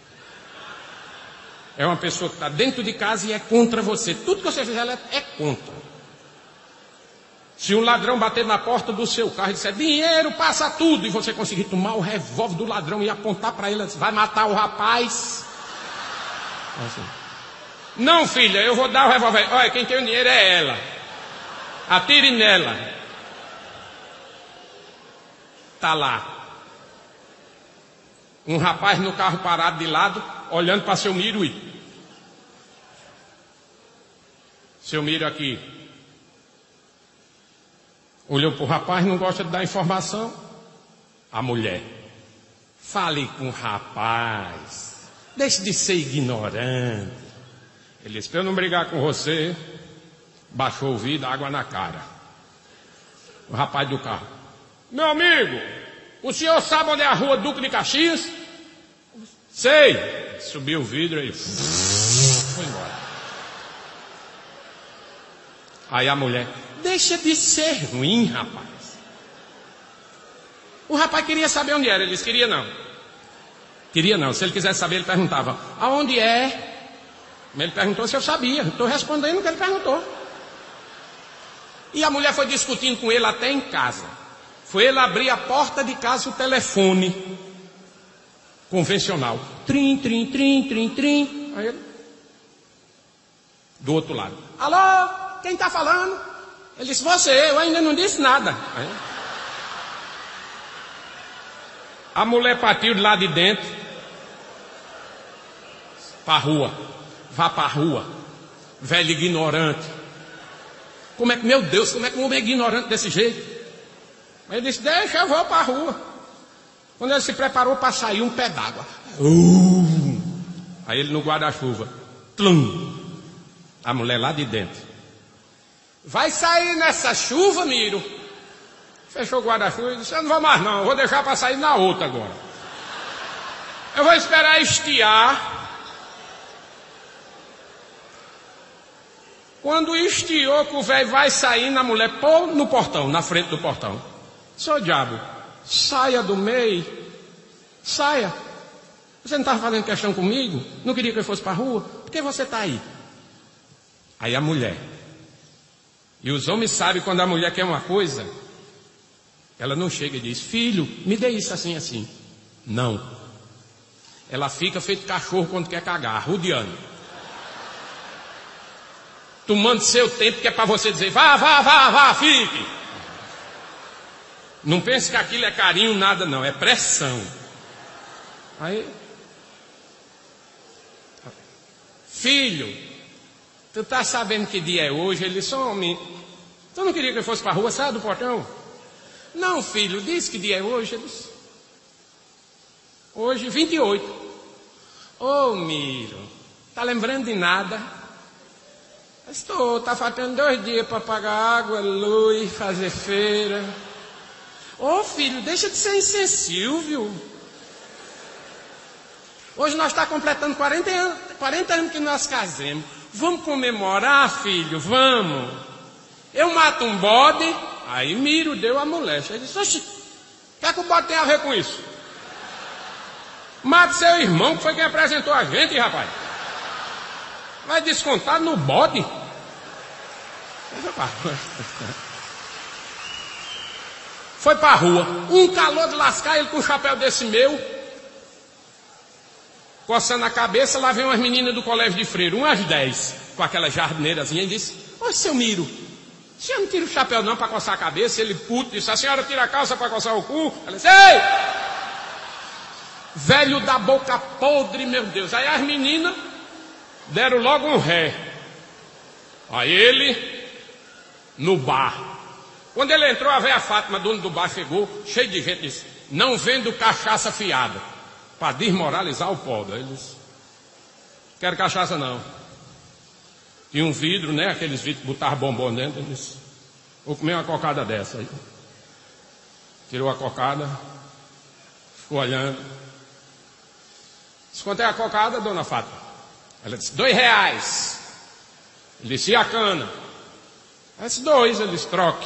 A: É uma pessoa que está dentro de casa e é contra você. Tudo que você fizer, ela é contra. Se um ladrão bater na porta do seu carro e disser, dinheiro, passa tudo, e você conseguir tomar o revólver do ladrão e apontar para ele, vai matar o rapaz. Assim. Não, filha, eu vou dar o revólver. Olha, quem tem o dinheiro é ela. Atire nela. Está lá. Um rapaz no carro parado de lado, olhando para seu Miro. Seu Miro aqui. Olhou para o rapaz, não gosta de dar informação. A mulher. Fale com o rapaz. Deixe de ser ignorante. Ele disse, para eu não brigar com você, baixou o vidro, água na cara. O rapaz do carro. Meu amigo, o senhor sabe onde é a rua Duque de Caxias? Sei. Subiu o vidro e foi embora. Aí a mulher, deixa de ser ruim, rapaz. O rapaz queria saber onde era. Ele disse, queria não. Queria não. Se ele quisesse saber, ele perguntava, aonde é? Ele perguntou se eu sabia. Estou respondendo o que ele perguntou. E a mulher foi discutindo com ele até em casa. Foi ele abrir a porta de casa, o telefone convencional. Trim, trim, trim, trim, trim. Aí ele, do outro lado. Alô, quem está falando? Ele disse, você, eu ainda não disse nada. Aí, a mulher partiu de lá de dentro para a rua. Vá para a rua. Velho ignorante. Como é que, meu Deus, como é que um homem é ignorante desse jeito? Ele disse, deixa, eu vou para a rua. Quando ele se preparou para sair, um pé d'água. Aí ele no guarda-chuva. Tlum. A mulher lá de dentro. Vai sair nessa chuva, Miro? Fechou o guarda-chuva e disse, eu não vou mais não, eu vou deixar para sair na outra agora. Eu vou esperar estiar. Quando estiou que o velho vai sair, a mulher pô no portão, na frente do portão. Seu diabo, saia do meio, saia. Você não estava fazendo questão comigo? Não queria que eu fosse para a rua? Por que você está aí? Aí a mulher. E os homens sabem quando a mulher quer uma coisa, ela não chega e diz, filho, me dê isso assim, assim. Não. Ela fica feito cachorro quando quer cagar, rodeando. Tomando seu tempo que é para você dizer, vá, fique. Não pense que aquilo é carinho, nada não, é pressão. Aí, Filho, tu tá sabendo que dia é hoje? Ele disse, homem, tu não queria que eu fosse para a rua, sai do portão? Não, filho, diz que dia é hoje? Ele disse, hoje, 28. Ô, Miro, tá lembrando de nada? Estou, tá faltando 2 dias para pagar água, luz, fazer feira. Ô, filho, deixa de ser insensível, viu? Hoje nós está completando 40 anos que nós casemos. Vamos comemorar, filho, vamos. Eu mato um bode, aí Miro deu a moléstia. Ele disse, oxi, o que é que o bode tem a ver com isso? Mata seu irmão, que foi quem apresentou a gente, rapaz. Vai descontar no bode? Foi pra rua. Um calor de lascar, ele com um chapéu desse meu, coçando a cabeça. Lá vem umas meninas do colégio de freiro, umas 10, com aquela jardineirazinha, e disse, ô seu Miro, o senhor não tira o chapéu não para coçar a cabeça? Ele puto disse, a senhora tira a calça para coçar o cu? Ela disse, ei! Velho da boca podre, meu Deus. Aí as meninas deram logo um ré. Aí ele, no bar. Quando ele entrou, a velha Fátima, dona do bar, chegou, cheio de gente, disse, não vendo cachaça fiada, para desmoralizar o pobre. Ele disse, quero cachaça não. Tinha um vidro, né, aqueles vidros que botavam bombom dentro. Ele disse, vou comer uma cocada dessa. Aí, tirou a cocada, ficou olhando. Disse, quanto é a cocada, dona Fátima? Ela disse, R$2. Ele disse, e a cana? Ela disse, 2. Ele disse, troque.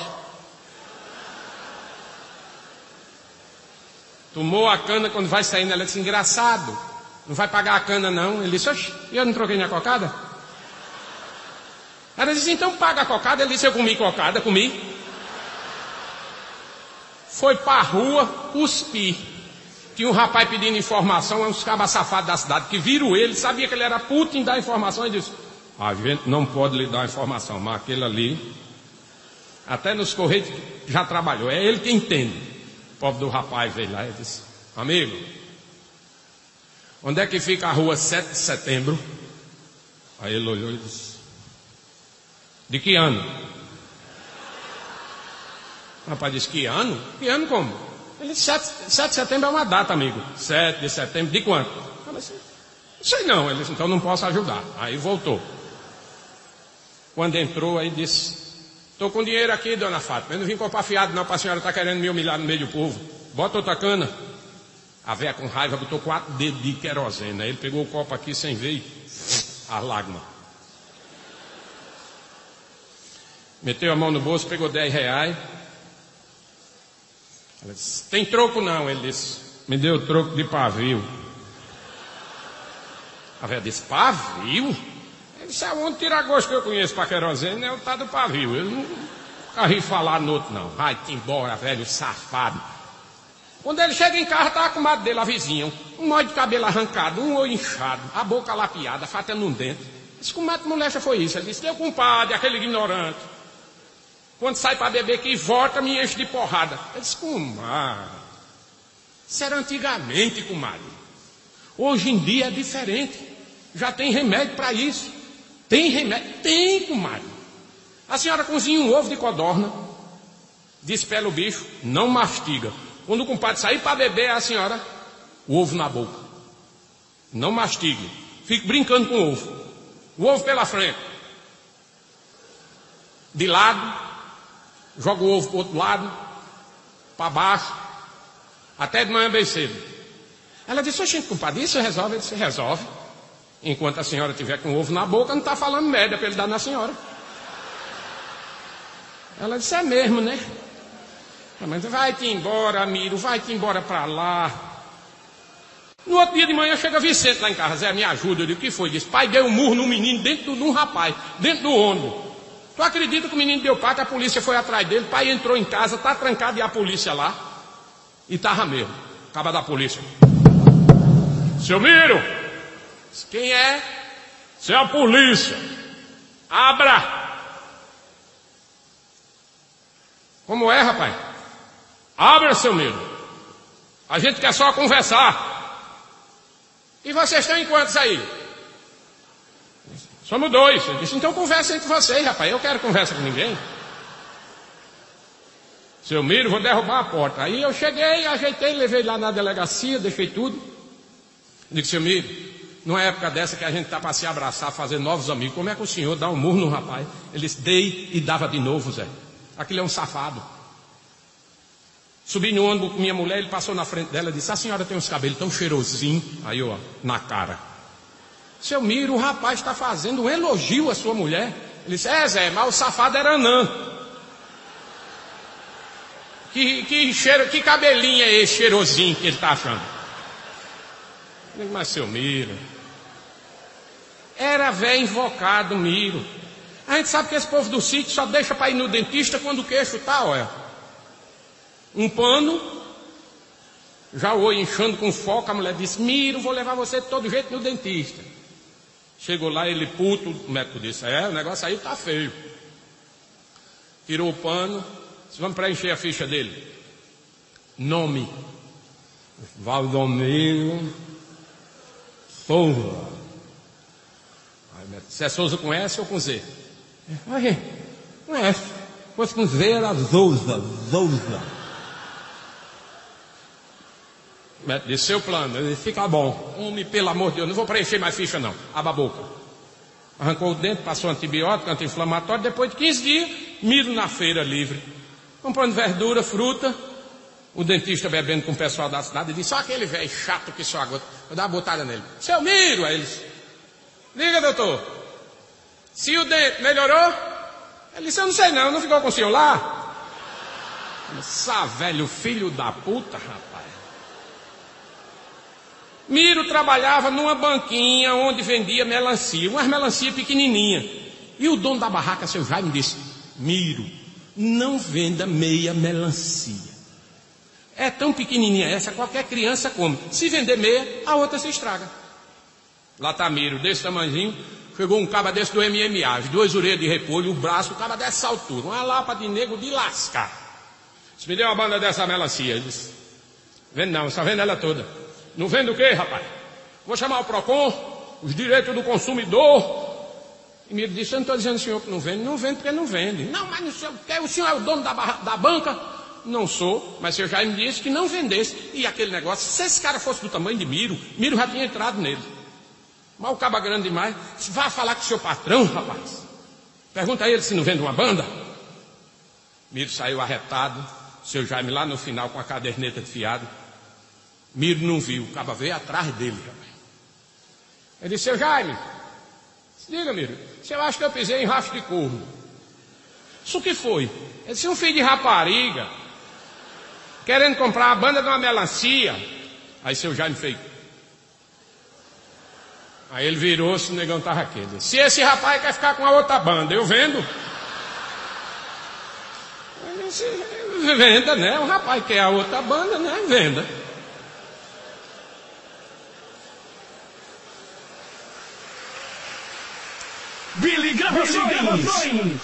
A: Tomou a cana, quando vai saindo, ela disse, engraçado, não vai pagar a cana não. Ele disse, oxe, eu não troquei minha cocada? Ela disse, então paga a cocada. Ele disse, eu comi cocada, comi. Foi para a rua, cuspir. Tinha um rapaz pedindo informação, uns cabas safados da cidade, que viram ele, sabia que ele era puto em dar informação, e disse, a gente não pode lhe dar informação, mas aquele ali, até nos Correios já trabalhou, é ele que entende. O pobre do rapaz veio lá e disse, amigo, onde é que fica a rua 7 de setembro? Aí ele olhou e disse, de que ano? O rapaz disse, que ano? Que ano como? Ele disse, 7 de setembro é uma data, amigo. 7 de setembro, de quanto? Eu disse, não sei não. Ele disse, então não posso ajudar. Aí voltou. Quando entrou, aí disse, estou com dinheiro aqui, dona Fátima. Eu não vim comprar fiado não, para a senhora estar querendo me humilhar no meio do povo. Bota outra cana. A véia com raiva botou 4 dedos de querosene. Aí ele pegou o copo aqui sem ver as lágrimas. Meteu a mão no bolso, pegou R$10. Ela disse, tem troco não? Ele disse, me deu troco de pavio. A velha disse, pavio? Ele disse, aonde tira gosto que eu conheço para querosene é o tal do pavio. Eu não ri falar no outro não. Vai-te embora, velho safado. Quando ele chega em casa, estava com o marido dele, a vizinha, um nó de cabelo arrancado, um olho inchado, a boca lapiada, faltando um dente. Disse, como é que molesta foi isso? Ele disse, teu compadre, aquele ignorante. Quando sai para beber que volta, me enche de porrada. Eu disse, comadre, isso era antigamente, comadre. Hoje em dia é diferente. Já tem remédio para isso. Tem remédio? Tem, comadre. A senhora cozinha um ovo de codorna, despela o bicho, não mastiga. Quando o compadre sair para beber, a senhora, o ovo na boca. Não mastigue. Fique brincando com o ovo. O ovo pela frente. De lado. Joga o ovo para o outro lado, para baixo, até de manhã bem cedo. Ela disse, oxente, compadre, isso resolve? Ele disse, resolve. Enquanto a senhora tiver com o ovo na boca, não está falando merda para ele dar na senhora. Ela disse, é mesmo, né? Mas vai-te embora, Miro, vai-te embora para lá. No outro dia de manhã chega Vicente lá em casa, Zé, me ajuda. Eu digo, o que foi? Disse, pai deu um murro no menino dentro de um rapaz, dentro do ônibus. Tu acredita que o menino deu pato, a polícia foi atrás dele, o pai entrou em casa, está trancado e a polícia lá, e estava mesmo, acaba da polícia. Seu Miro, quem é? Isso é a polícia. Abra. Como é, rapaz? Abra, seu Miro. A gente quer só conversar. E vocês estão em quantos aí? Somos dois. Eu disse, então conversa entre vocês, rapaz. Eu quero conversa com ninguém. Seu Miro, vou derrubar a porta. Aí eu cheguei, ajeitei, levei lá na delegacia, deixei tudo. Disse, seu Miro, numa época dessa que a gente está para se abraçar, fazer novos amigos, como é que o senhor dá um murro no rapaz? Ele disse, dei e dava de novo, Zé. Aquilo é um safado. Subi no ônibus com minha mulher, ele passou na frente dela e disse, a senhora tem uns cabelos tão cheirosinhos. Aí eu, ó, na cara. Seu Miro, o rapaz está fazendo um elogio à sua mulher. Ele disse, Zé, mas o safado era anã. Que cabelinho é esse cheirosinho que ele está achando? Eu digo, mas seu Miro, era velho invocado, Miro. A gente sabe que esse povo do sítio só deixa para ir no dentista quando o queixo está, olha. Um pano, já o olho inchando com foco, a mulher disse, Miro, vou levar você de todo jeito no dentista. Chegou lá, ele puto, o médico disse, o negócio aí tá feio. Tirou o pano, disse, vamos preencher a ficha dele. Nome, Valdomiro Souza. Aí o médico, se é Souza com S ou com Z? Aí, com S. Se fosse com Z era Souza. O médico disse, seu plano. Ele disse, fica bom. Homem, pelo amor de Deus, não vou preencher mais ficha não. Aba a boca. Arrancou o dente, passou antibiótico, anti-inflamatório. Depois de 15 dias, Miro na feira livre. Comprando verdura, fruta. O dentista bebendo com o pessoal da cidade. Ele disse, só aquele velho chato que só agora. Vou dar uma botada nele. Seu Miro, aí ele disse, diga doutor, se o dente melhorou? Ele disse, eu não sei não ficou com o senhor lá? Essa velho filho da puta, rapaz. Miro trabalhava numa banquinha onde vendia melancia, umas melancia pequenininha. E o dono da barraca, seu Jaime, disse, Miro, não venda meia melancia. É tão pequenininha essa, qualquer criança come. Se vender meia, a outra se estraga. Lá tá Miro, desse tamanhozinho, chegou um caba desse do MMA, 2 orelhas de repolho, o braço, o caba dessa altura, uma lapa de nego de lascar. Se me deu uma banda dessa melancia, ele disse, vende não, só vende ela toda. Não vende o quê, rapaz? Vou chamar o PROCON, os direitos do consumidor. E Miro disse, eu não estou dizendo ao senhor que não vende porque não vende. Não, mas não sei o que, o senhor é o dono da banca? Não sou, mas eu já me disse que não vendesse. E aquele negócio, se esse cara fosse do tamanho de Miro já tinha entrado nele. Mas o caba grande demais, vá falar com o seu patrão, rapaz. Pergunta a ele se não vende uma banda. Miro saiu arretado, seu Jaime lá no final com a caderneta de fiado. Miro não viu, o caba veio atrás dele. Ele disse, seu Jaime, diga, Miro, você acha que eu pisei em rastro de corno? Isso que foi? Ele disse, um filho de rapariga, querendo comprar a banda de uma melancia. Aí seu Jaime fez. Aí ele virou-se, o negão estava aqui. Ele disse, se esse rapaz quer ficar com a outra banda, eu vendo. Ele disse, venda, né? O rapaz quer a outra banda, né? Venda.
B: Billy Gravações.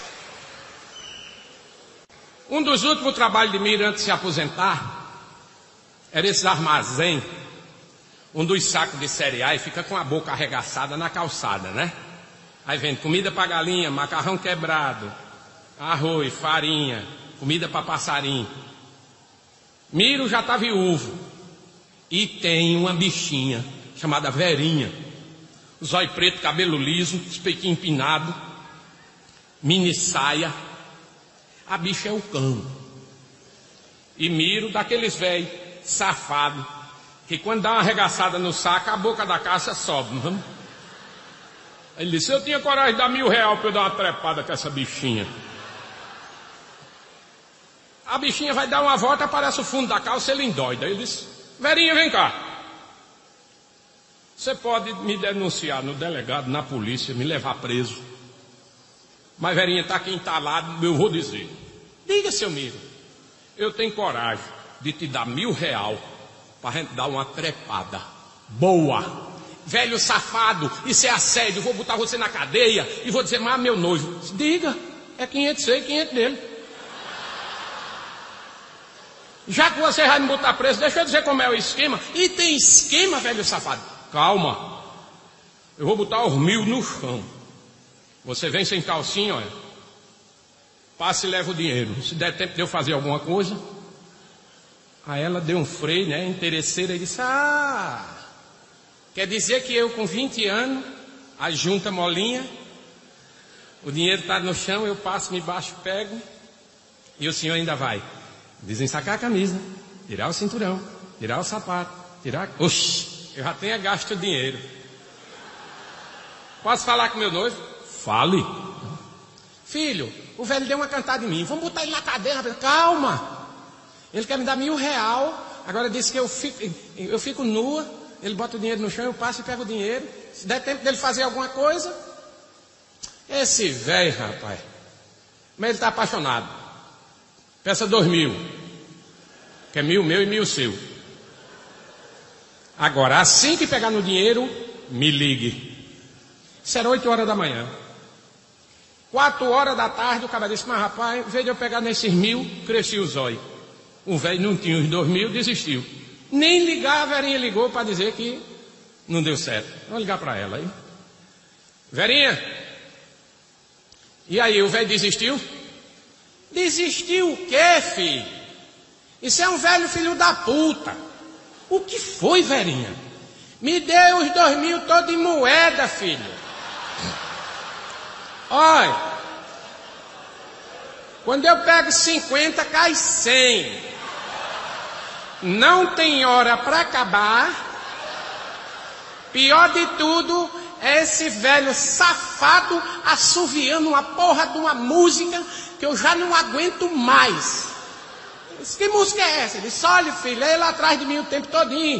A: Um dos últimos trabalhos de Miro antes de se aposentar era esse armazém, um dos sacos de cereais fica com a boca arregaçada na calçada, né? Aí vende comida para galinha, macarrão quebrado, arroz, farinha, comida para passarinho. Miro já está viúvo e tem uma bichinha chamada Verinha. Zóio preto, cabelo liso, peitinho empinado, mini saia. A bicha é o cão. E Miro, daqueles velhos safados, que quando dá uma arregaçada no saco, a boca da caça sobe. Não? Ele disse, eu tinha coragem de dar R$1.000 para eu dar uma trepada com essa bichinha. A bichinha vai dar uma volta, aparece o fundo da calça, ele endoida. Ele disse, Verinha, vem cá. Você pode me denunciar no delegado, na polícia, me levar preso. Mas Verinha está aqui entalado, eu vou dizer. Diga, seu Miro, eu tenho coragem de te dar R$1.000 para a gente dar uma trepada boa. Velho safado, isso é assédio, vou botar você na cadeia e vou dizer, mas meu noivo. Diga, é 500 seu e 500 dele. Já que você vai me botar preso, deixa eu dizer como é o esquema. E tem esquema, velho safado. Calma, eu vou botar os 1.000 no chão. Você vem sem calcinha, olha. Passa e leva o dinheiro. Se der tempo de eu fazer alguma coisa. Aí ela deu um freio, né? Interesseira, e disse: ah, quer dizer que eu com 20 anos, aí junta molinha, o dinheiro está no chão, eu passo, me baixo, pego, e o senhor ainda vai desensacar a camisa, tirar o cinturão, tirar o sapato, tirar... Oxi, eu já tenho gasto o dinheiro. Posso falar com meu noivo? Fale. Filho, o velho deu uma cantada em mim, vamos botar ele na cadeia. Calma, ele quer me dar R$1.000, agora disse que eu fico nua, ele bota o dinheiro no chão, eu passo e pego o dinheiro. Se der tempo dele fazer alguma coisa. Esse velho, rapaz, mas ele está apaixonado. Peça 2.000, que é 1.000 meu e 1.000 seu. Agora, assim que pegar no dinheiro, me ligue. Isso era 8 horas da manhã. 4 horas da tarde, o cara disse: mas rapaz, em vez de eu pegar nesses 1.000, cresci o zóio. O velho não tinha os 2.000, desistiu. Nem ligar, a Verinha ligou para dizer que não deu certo. Vamos ligar para ela aí. Verinha, e aí, o velho desistiu? Desistiu o quê, filho? Isso é um velho filho da puta. O que foi, Verinha? Me deu os 2.000 todo em moeda, filho. Olha, quando eu pego 50, cai 100. Não tem hora para acabar. Pior de tudo é esse velho safado assoviando uma porra de uma música que eu já não aguento mais. Disse: que música é essa? Ele disse: olha, filho, é ele atrás de mim o tempo todinho.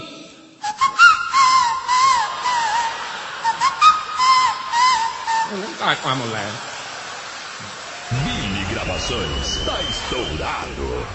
A: Eu não estava com a mulher.
B: Billy Gravações, tá estourado.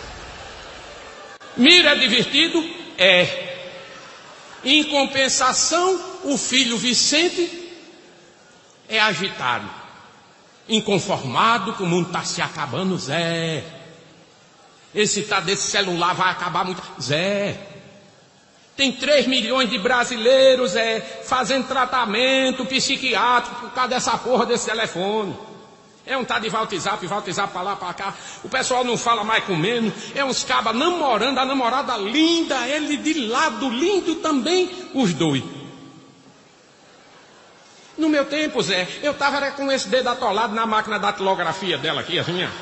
A: Mira é divertido? É. Em compensação, o filho Vicente é agitado, inconformado, que o mundo está se acabando. Zé, esse tá desse celular vai acabar muito. Zé, tem 3 milhões de brasileiros fazendo tratamento psiquiátrico por causa dessa porra desse telefone. É um tá de WhatsApp para lá, para cá. O pessoal não fala mais com menos. É uns cabas namorando, a namorada linda, ele de lado, lindo também, os dois. No meu tempo, Zé, eu tava com esse dedo atolado na máquina da datilografia dela aqui, assim, ó.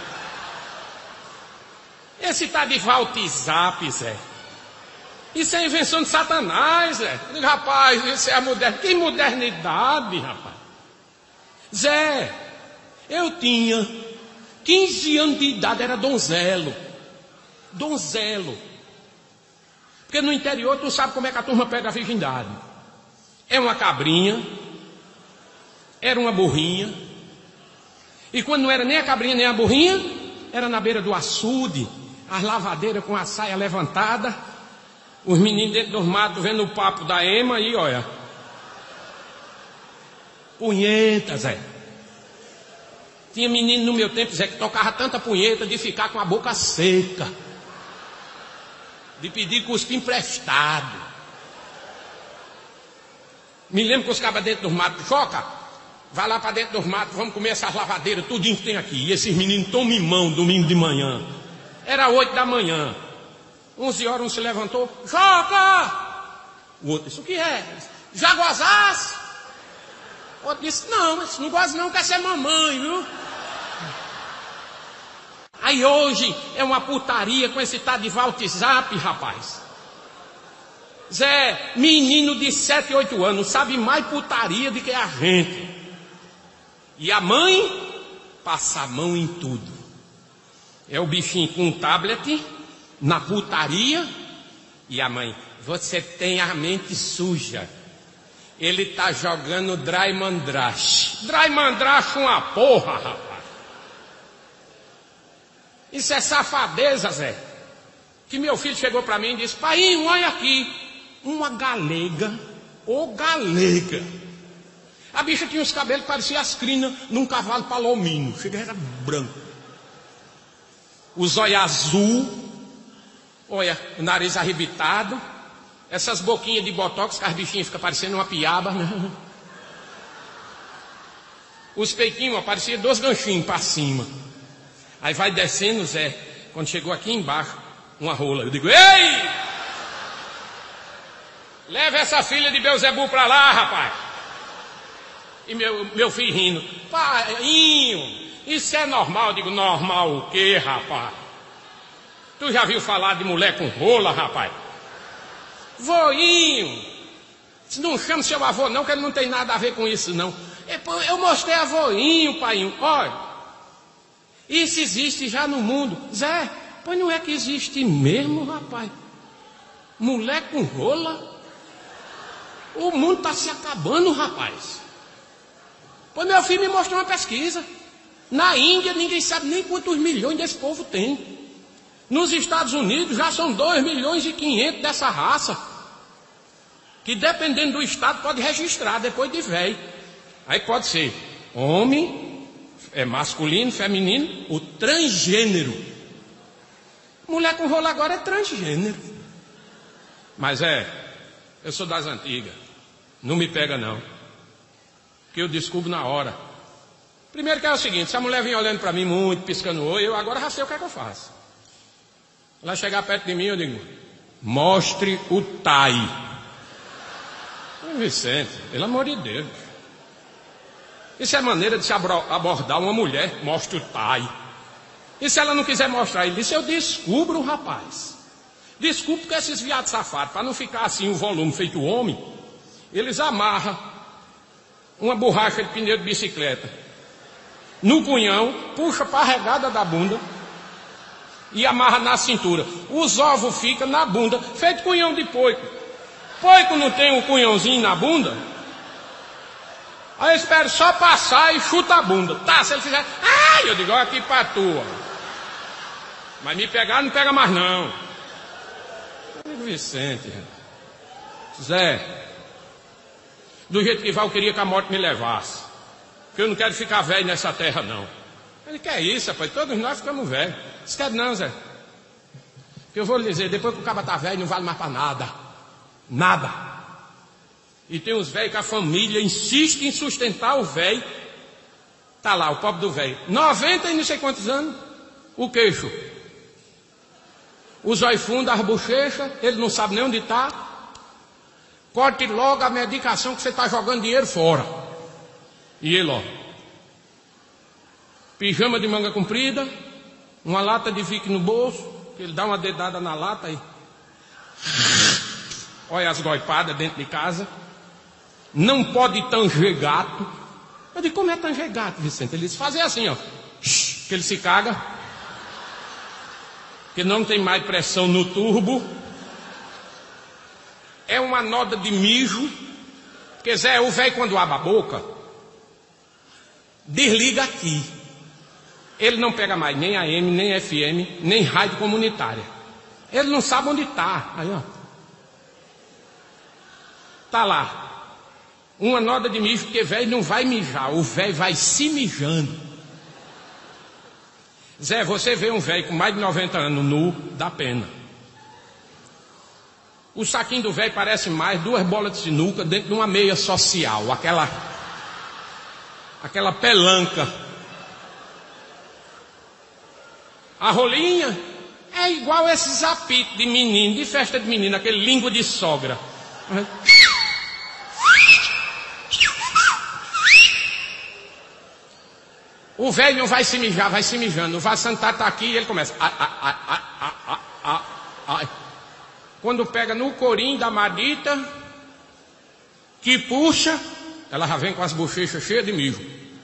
A: Esse tá de WhatsApp, Zé. Isso é invenção de Satanás, Zé. Rapaz, isso é a modernidade. Que modernidade, rapaz. Zé, eu tinha 15 anos de idade, era donzelo. Donzelo. Porque no interior tu sabe como é que a turma pega a virgindade. É uma cabrinha, era uma burrinha. E quando não era nem a cabrinha nem a burrinha, era na beira do açude, as lavadeiras com a saia levantada, os meninos dentro dos matos vendo o papo da ema aí, olha. Punheta, Zé. Tinha menino no meu tempo, Zé, que tocava tanta punheta de ficar com a boca seca, de pedir cuspir emprestado. Me lembro que os cabas dentro dos matos: Joca, vai lá para dentro dos matos, vamos comer essas lavadeiras, tudinho que tem aqui. E esses meninos tomam mimão domingo de manhã. Era 8 da manhã. 11 horas um se levantou: Joca! O outro disse: o que é? Já gozasse? O outro disse: não, mas não goza não, quer ser mamãe, viu? Aí hoje é uma putaria com esse tal de WhatsApp, rapaz. Zé, menino de 7, 8 anos, sabe mais putaria do que a gente. E a mãe passa a mão em tudo. É o bichinho com um tablet na putaria. E a mãe: você tem a mente suja. Ele está jogando Dry Mandrache. Dry Mandrache uma porra, rapaz. Isso é safadeza, Zé. Que meu filho chegou para mim e disse: pai, olha aqui. Uma galega, ou galega. A bicha tinha os cabelos que pareciam as crinas num cavalo palomino. Chega, era branco. Os olhos azul. Olha, o nariz arrebitado. Essas boquinhas de botox que as bichinhas ficam parecendo uma piaba. Os peitinhos apareciam 2 ganchinhos para cima. Aí vai descendo, Zé. Quando chegou aqui embaixo, uma rola. Eu digo, ei! Leva essa filha de Beuzebu para lá, rapaz. E meu filho rindo. Paiinho, isso é normal? Eu digo, normal o quê, rapaz? Tu já viu falar de mulher com rola, rapaz? Voinho. Não chama seu avô não, que ele não tem nada a ver com isso não. Eu mostrei a voinho, paiinho. Olha, isso existe já no mundo. Zé, pois não é que existe mesmo, rapaz? Mulher com rola? O mundo está se acabando, rapaz. Pois meu filho me mostrou uma pesquisa. Na Índia ninguém sabe nem quantos milhões desse povo tem. Nos Estados Unidos já são 2,5 milhões dessa raça. Que dependendo do estado pode registrar depois de velho. Aí pode ser homem, masculino, feminino, o transgênero. Mulher com rola agora é transgênero. Mas eu sou das antigas. Não me pega não. Que eu descubro na hora. Primeiro que é o seguinte, se a mulher vem olhando para mim muito, piscando o olho, eu agora já sei o que é que eu faço. Ela chegar perto de mim, eu digo, mostre o tai. Vicente, pelo amor de Deus. Isso é maneira de se abordar uma mulher, mostre o tai. E se ela não quiser mostrar, ele disse, eu descubro, rapaz. Desculpe que esses viados safados, para não ficar assim o volume feito homem, eles amarram uma borracha de pneu de bicicleta no punhão, puxa para a regada da bunda e amarra na cintura. Os ovos ficam na bunda, feito cunhão de porco. Porco não tem um cunhãozinho na bunda? Aí eu espero só passar e chuta a bunda. Tá, se ele fizer, ai, eu digo, olha aqui pra tua. Mas me pegar não pega mais não. Vicente, Zé, do jeito que vai eu queria que a morte me levasse. Porque eu não quero ficar velho nessa terra não. Ele quer isso, rapaz, todos nós ficamos velhos. Você quer não, Zé? Que eu vou lhe dizer, depois que o cara tá velho não vale mais para nada. Nada. E tem uns velhos que a família insiste em sustentar o velho. Tá lá, o pobre do velho. 90 e não sei quantos anos. O queixo. O zóio fundo, as bochechas, ele não sabe nem onde está. Corte logo a medicação que você está jogando dinheiro fora. E ele, ó. Pijama de manga comprida, uma lata de Vick no bolso, ele dá uma dedada na lata e... Olha as goipadas dentro de casa. Não pode tanger gato. Eu digo, como é tanger gato, Vicente? Ele diz, fazer assim, ó. Que ele se caga. Que não tem mais pressão no turbo. É uma noda de mijo. Porque Zé, o velho quando abre a boca, desliga aqui. Ele não pega mais nem AM, nem FM, nem rádio comunitária. Ele não sabe onde está. Aí, ó. Tá lá. Uma noda de mijo, porque velho não vai mijar. O velho vai se mijando. Zé, você vê um velho com mais de 90 anos nu, dá pena. O saquinho do velho parece mais 2 bolas de sinuca dentro de uma meia social. Aquela pelanca. A rolinha é igual esses apitos de menino, de festa de menino, aquele língua de sogra. O velho não vai se mijar, vai se mijando. O vaso sanitário está aqui e ele começa. Quando pega no corinho da madita, que puxa, ela já vem com as bochechas cheias de mijo.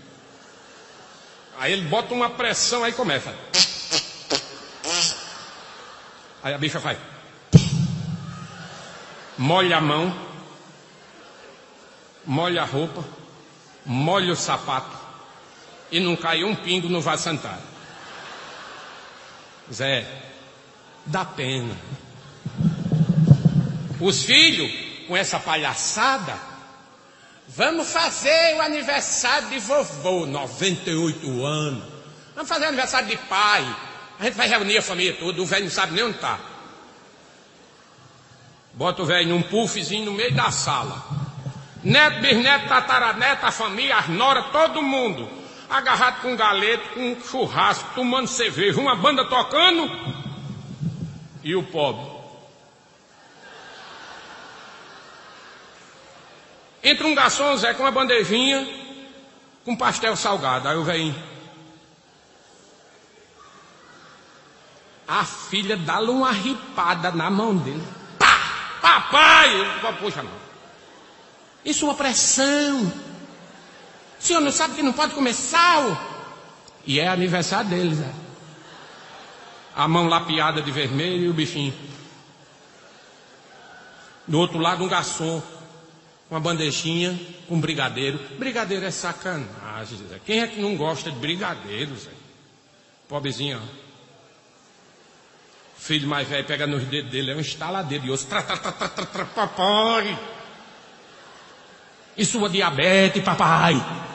A: Aí ele bota uma pressão, aí começa. Aí a bicha faz. Molha a mão, molha a roupa, molha o sapato. E não cai um pingo no vaso sanitário. Zé, dá pena. Os filhos, com essa palhaçada, vamos fazer o aniversário de vovô, 98 anos. Vamos fazer o aniversário de pai. A gente vai reunir a família toda, o velho não sabe nem onde está. Bota o velho num puffzinho no meio da sala. Neto, bisneto, tataraneto, a família, as noras, todo mundo. Agarrado com um galeto, com um churrasco, tomando cerveja, uma banda tocando. E o pobre. Entra um garçom, Zé, com uma bandejinha, com pastel salgado. Aí o velhinho. A filha dá-lhe uma ripada na mão dele. Pá! Papai! Puxa, não. Isso é uma pressão. O senhor não sabe que não pode comer sal? E é aniversário deles, Zé. A mão lapiada de vermelho e o bichinho. Do outro lado, um garçom. Uma bandejinha com brigadeiro. Brigadeiro é sacanagem, Zé. Quem é que não gosta de brigadeiro, Zé? Pobrezinho, ó. Filho mais velho pega nos dedos dele, é um estaladeiro de osso. Papai. E sua diabetes, papai?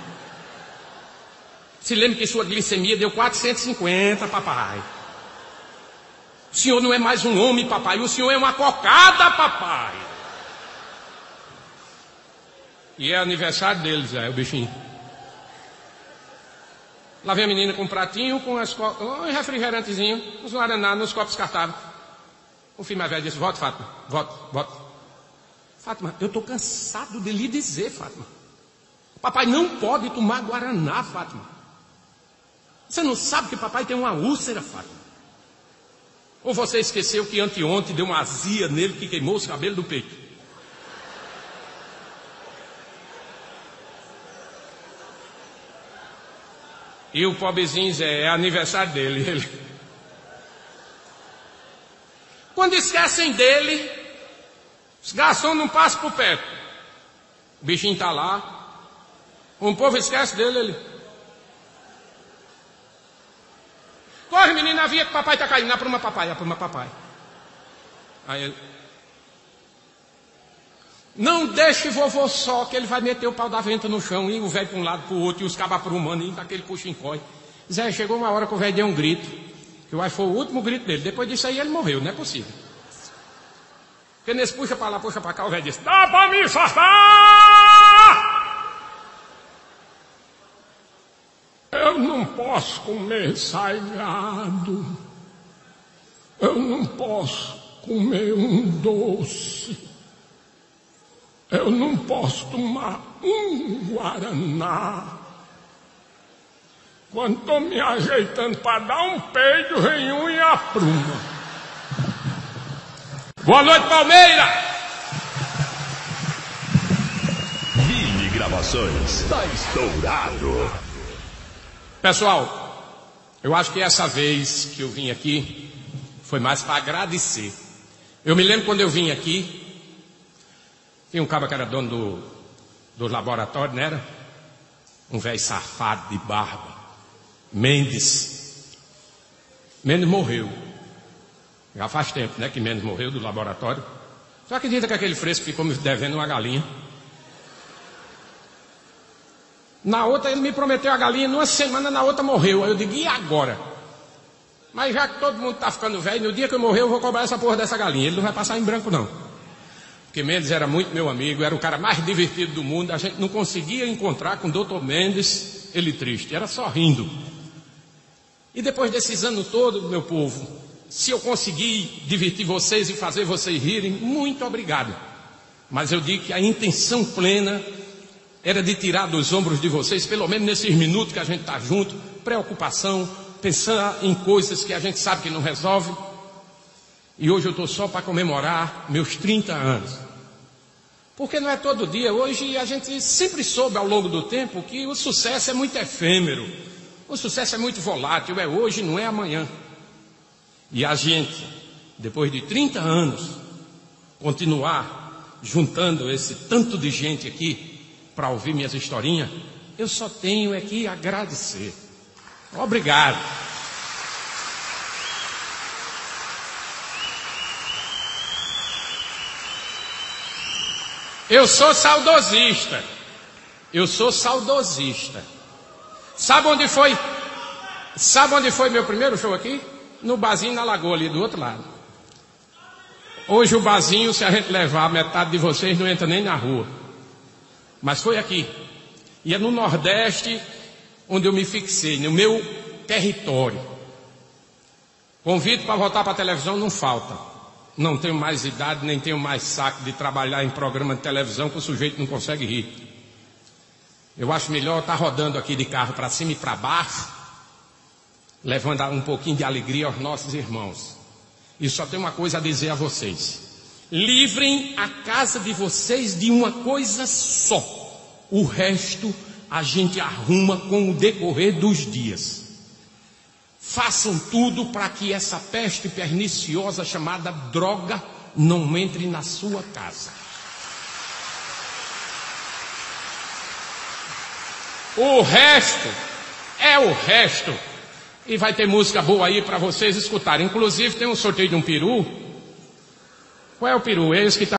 A: Se lembra que sua glicemia deu 450, papai? O senhor não é mais um homem, papai. O senhor é uma cocada, papai. E é aniversário deles, o bichinho. Lá vem a menina com um pratinho, com um refrigerantezinho, uns guaraná, nos copos descartáveis. O filho mais velho disse, volte, Fátima, volte. Fátima, eu estou cansado de lhe dizer, Fátima. Papai não pode tomar guaraná, Fátima. Você não sabe que papai tem uma úlcera, Fátima. Ou você esqueceu que anteontem deu uma azia nele que queimou os cabelos do peito? E o pobrezinho Zé, é aniversário dele. Quando esquecem dele, os garçons não passam por perto. O bichinho está lá. Um povo esquece dele, ele. Corre, menina, avia que o papai está caindo. Apruma papai. Aí ele. Não deixe vovô só, que ele vai meter o pau da venta no chão, e o velho para um lado para o outro, e os cabas aprumando, e daquele puxa-encolhe. Zé, chegou uma hora que o velho deu um grito, que eu acho que foi o último grito dele. Depois disso aí ele morreu, não é possível. Porque nesse puxa para lá, puxa para cá, o velho disse, dá para me soltar! Eu não posso comer salgado. Eu não posso comer um doce. Eu não posso tomar um guaraná. Quando estou me ajeitando para dar um peido, vem um e apruma. Boa noite, Palmeiras!
B: Mini Gravações está estourado.
A: Pessoal, eu acho que essa vez que eu vim aqui foi mais para agradecer. Eu me lembro quando eu vim aqui, tinha um cara que era dono do laboratório, não era? Um velho safado de barba. Mendes. Mendes morreu. Já faz tempo, né, que Mendes morreu do laboratório. Só acredita que aquele fresco ficou me devendo uma galinha. Na outra ele me prometeu a galinha, numa semana, na outra morreu. Aí eu digo, e agora? Mas já que todo mundo está ficando velho, no dia que eu morrer eu vou cobrar essa porra dessa galinha. Ele não vai passar em branco não. Porque Mendes era muito meu amigo, era o cara mais divertido do mundo. A gente não conseguia encontrar com o Dr. Mendes ele triste, era só rindo. E depois desses anos todos, meu povo, se eu conseguir divertir vocês e fazer vocês rirem, muito obrigado. Mas eu digo que a intenção plena era de tirar dos ombros de vocês, pelo menos nesses minutos que a gente está junto, preocupação, pensar em coisas que a gente sabe que não resolve. E hoje eu estou só para comemorar meus 30 anos. Porque não é todo dia. Hoje a gente sempre soube ao longo do tempo que o sucesso é muito efêmero. O sucesso é muito volátil. É hoje, não é amanhã. E a gente, depois de 30 anos, continuar juntando esse tanto de gente aqui para ouvir minhas historinhas, eu só tenho é que agradecer. Obrigado. Eu sou saudosista. Sabe onde foi meu primeiro show aqui? No barzinho na Lagoa, ali do outro lado. Hoje o barzinho, se a gente levar, metade de vocês não entra nem na rua. Mas foi aqui. E é no Nordeste onde eu me fixei, no meu território. Convite para voltar para a televisão não falta. Não tenho mais idade, nem tenho mais saco de trabalhar em programa de televisão que o sujeito não consegue rir. Eu acho melhor estar rodando aqui de carro para cima e para baixo, levando um pouquinho de alegria aos nossos irmãos. E só tenho uma coisa a dizer a vocês: livrem a casa de vocês de uma coisa só. O resto a gente arruma com o decorrer dos dias. Façam tudo para que essa peste perniciosa chamada droga não entre na sua casa. O resto é o resto. E vai ter música boa aí para vocês escutarem. Inclusive tem um sorteio de um peru. Qual é o peru? É esse que está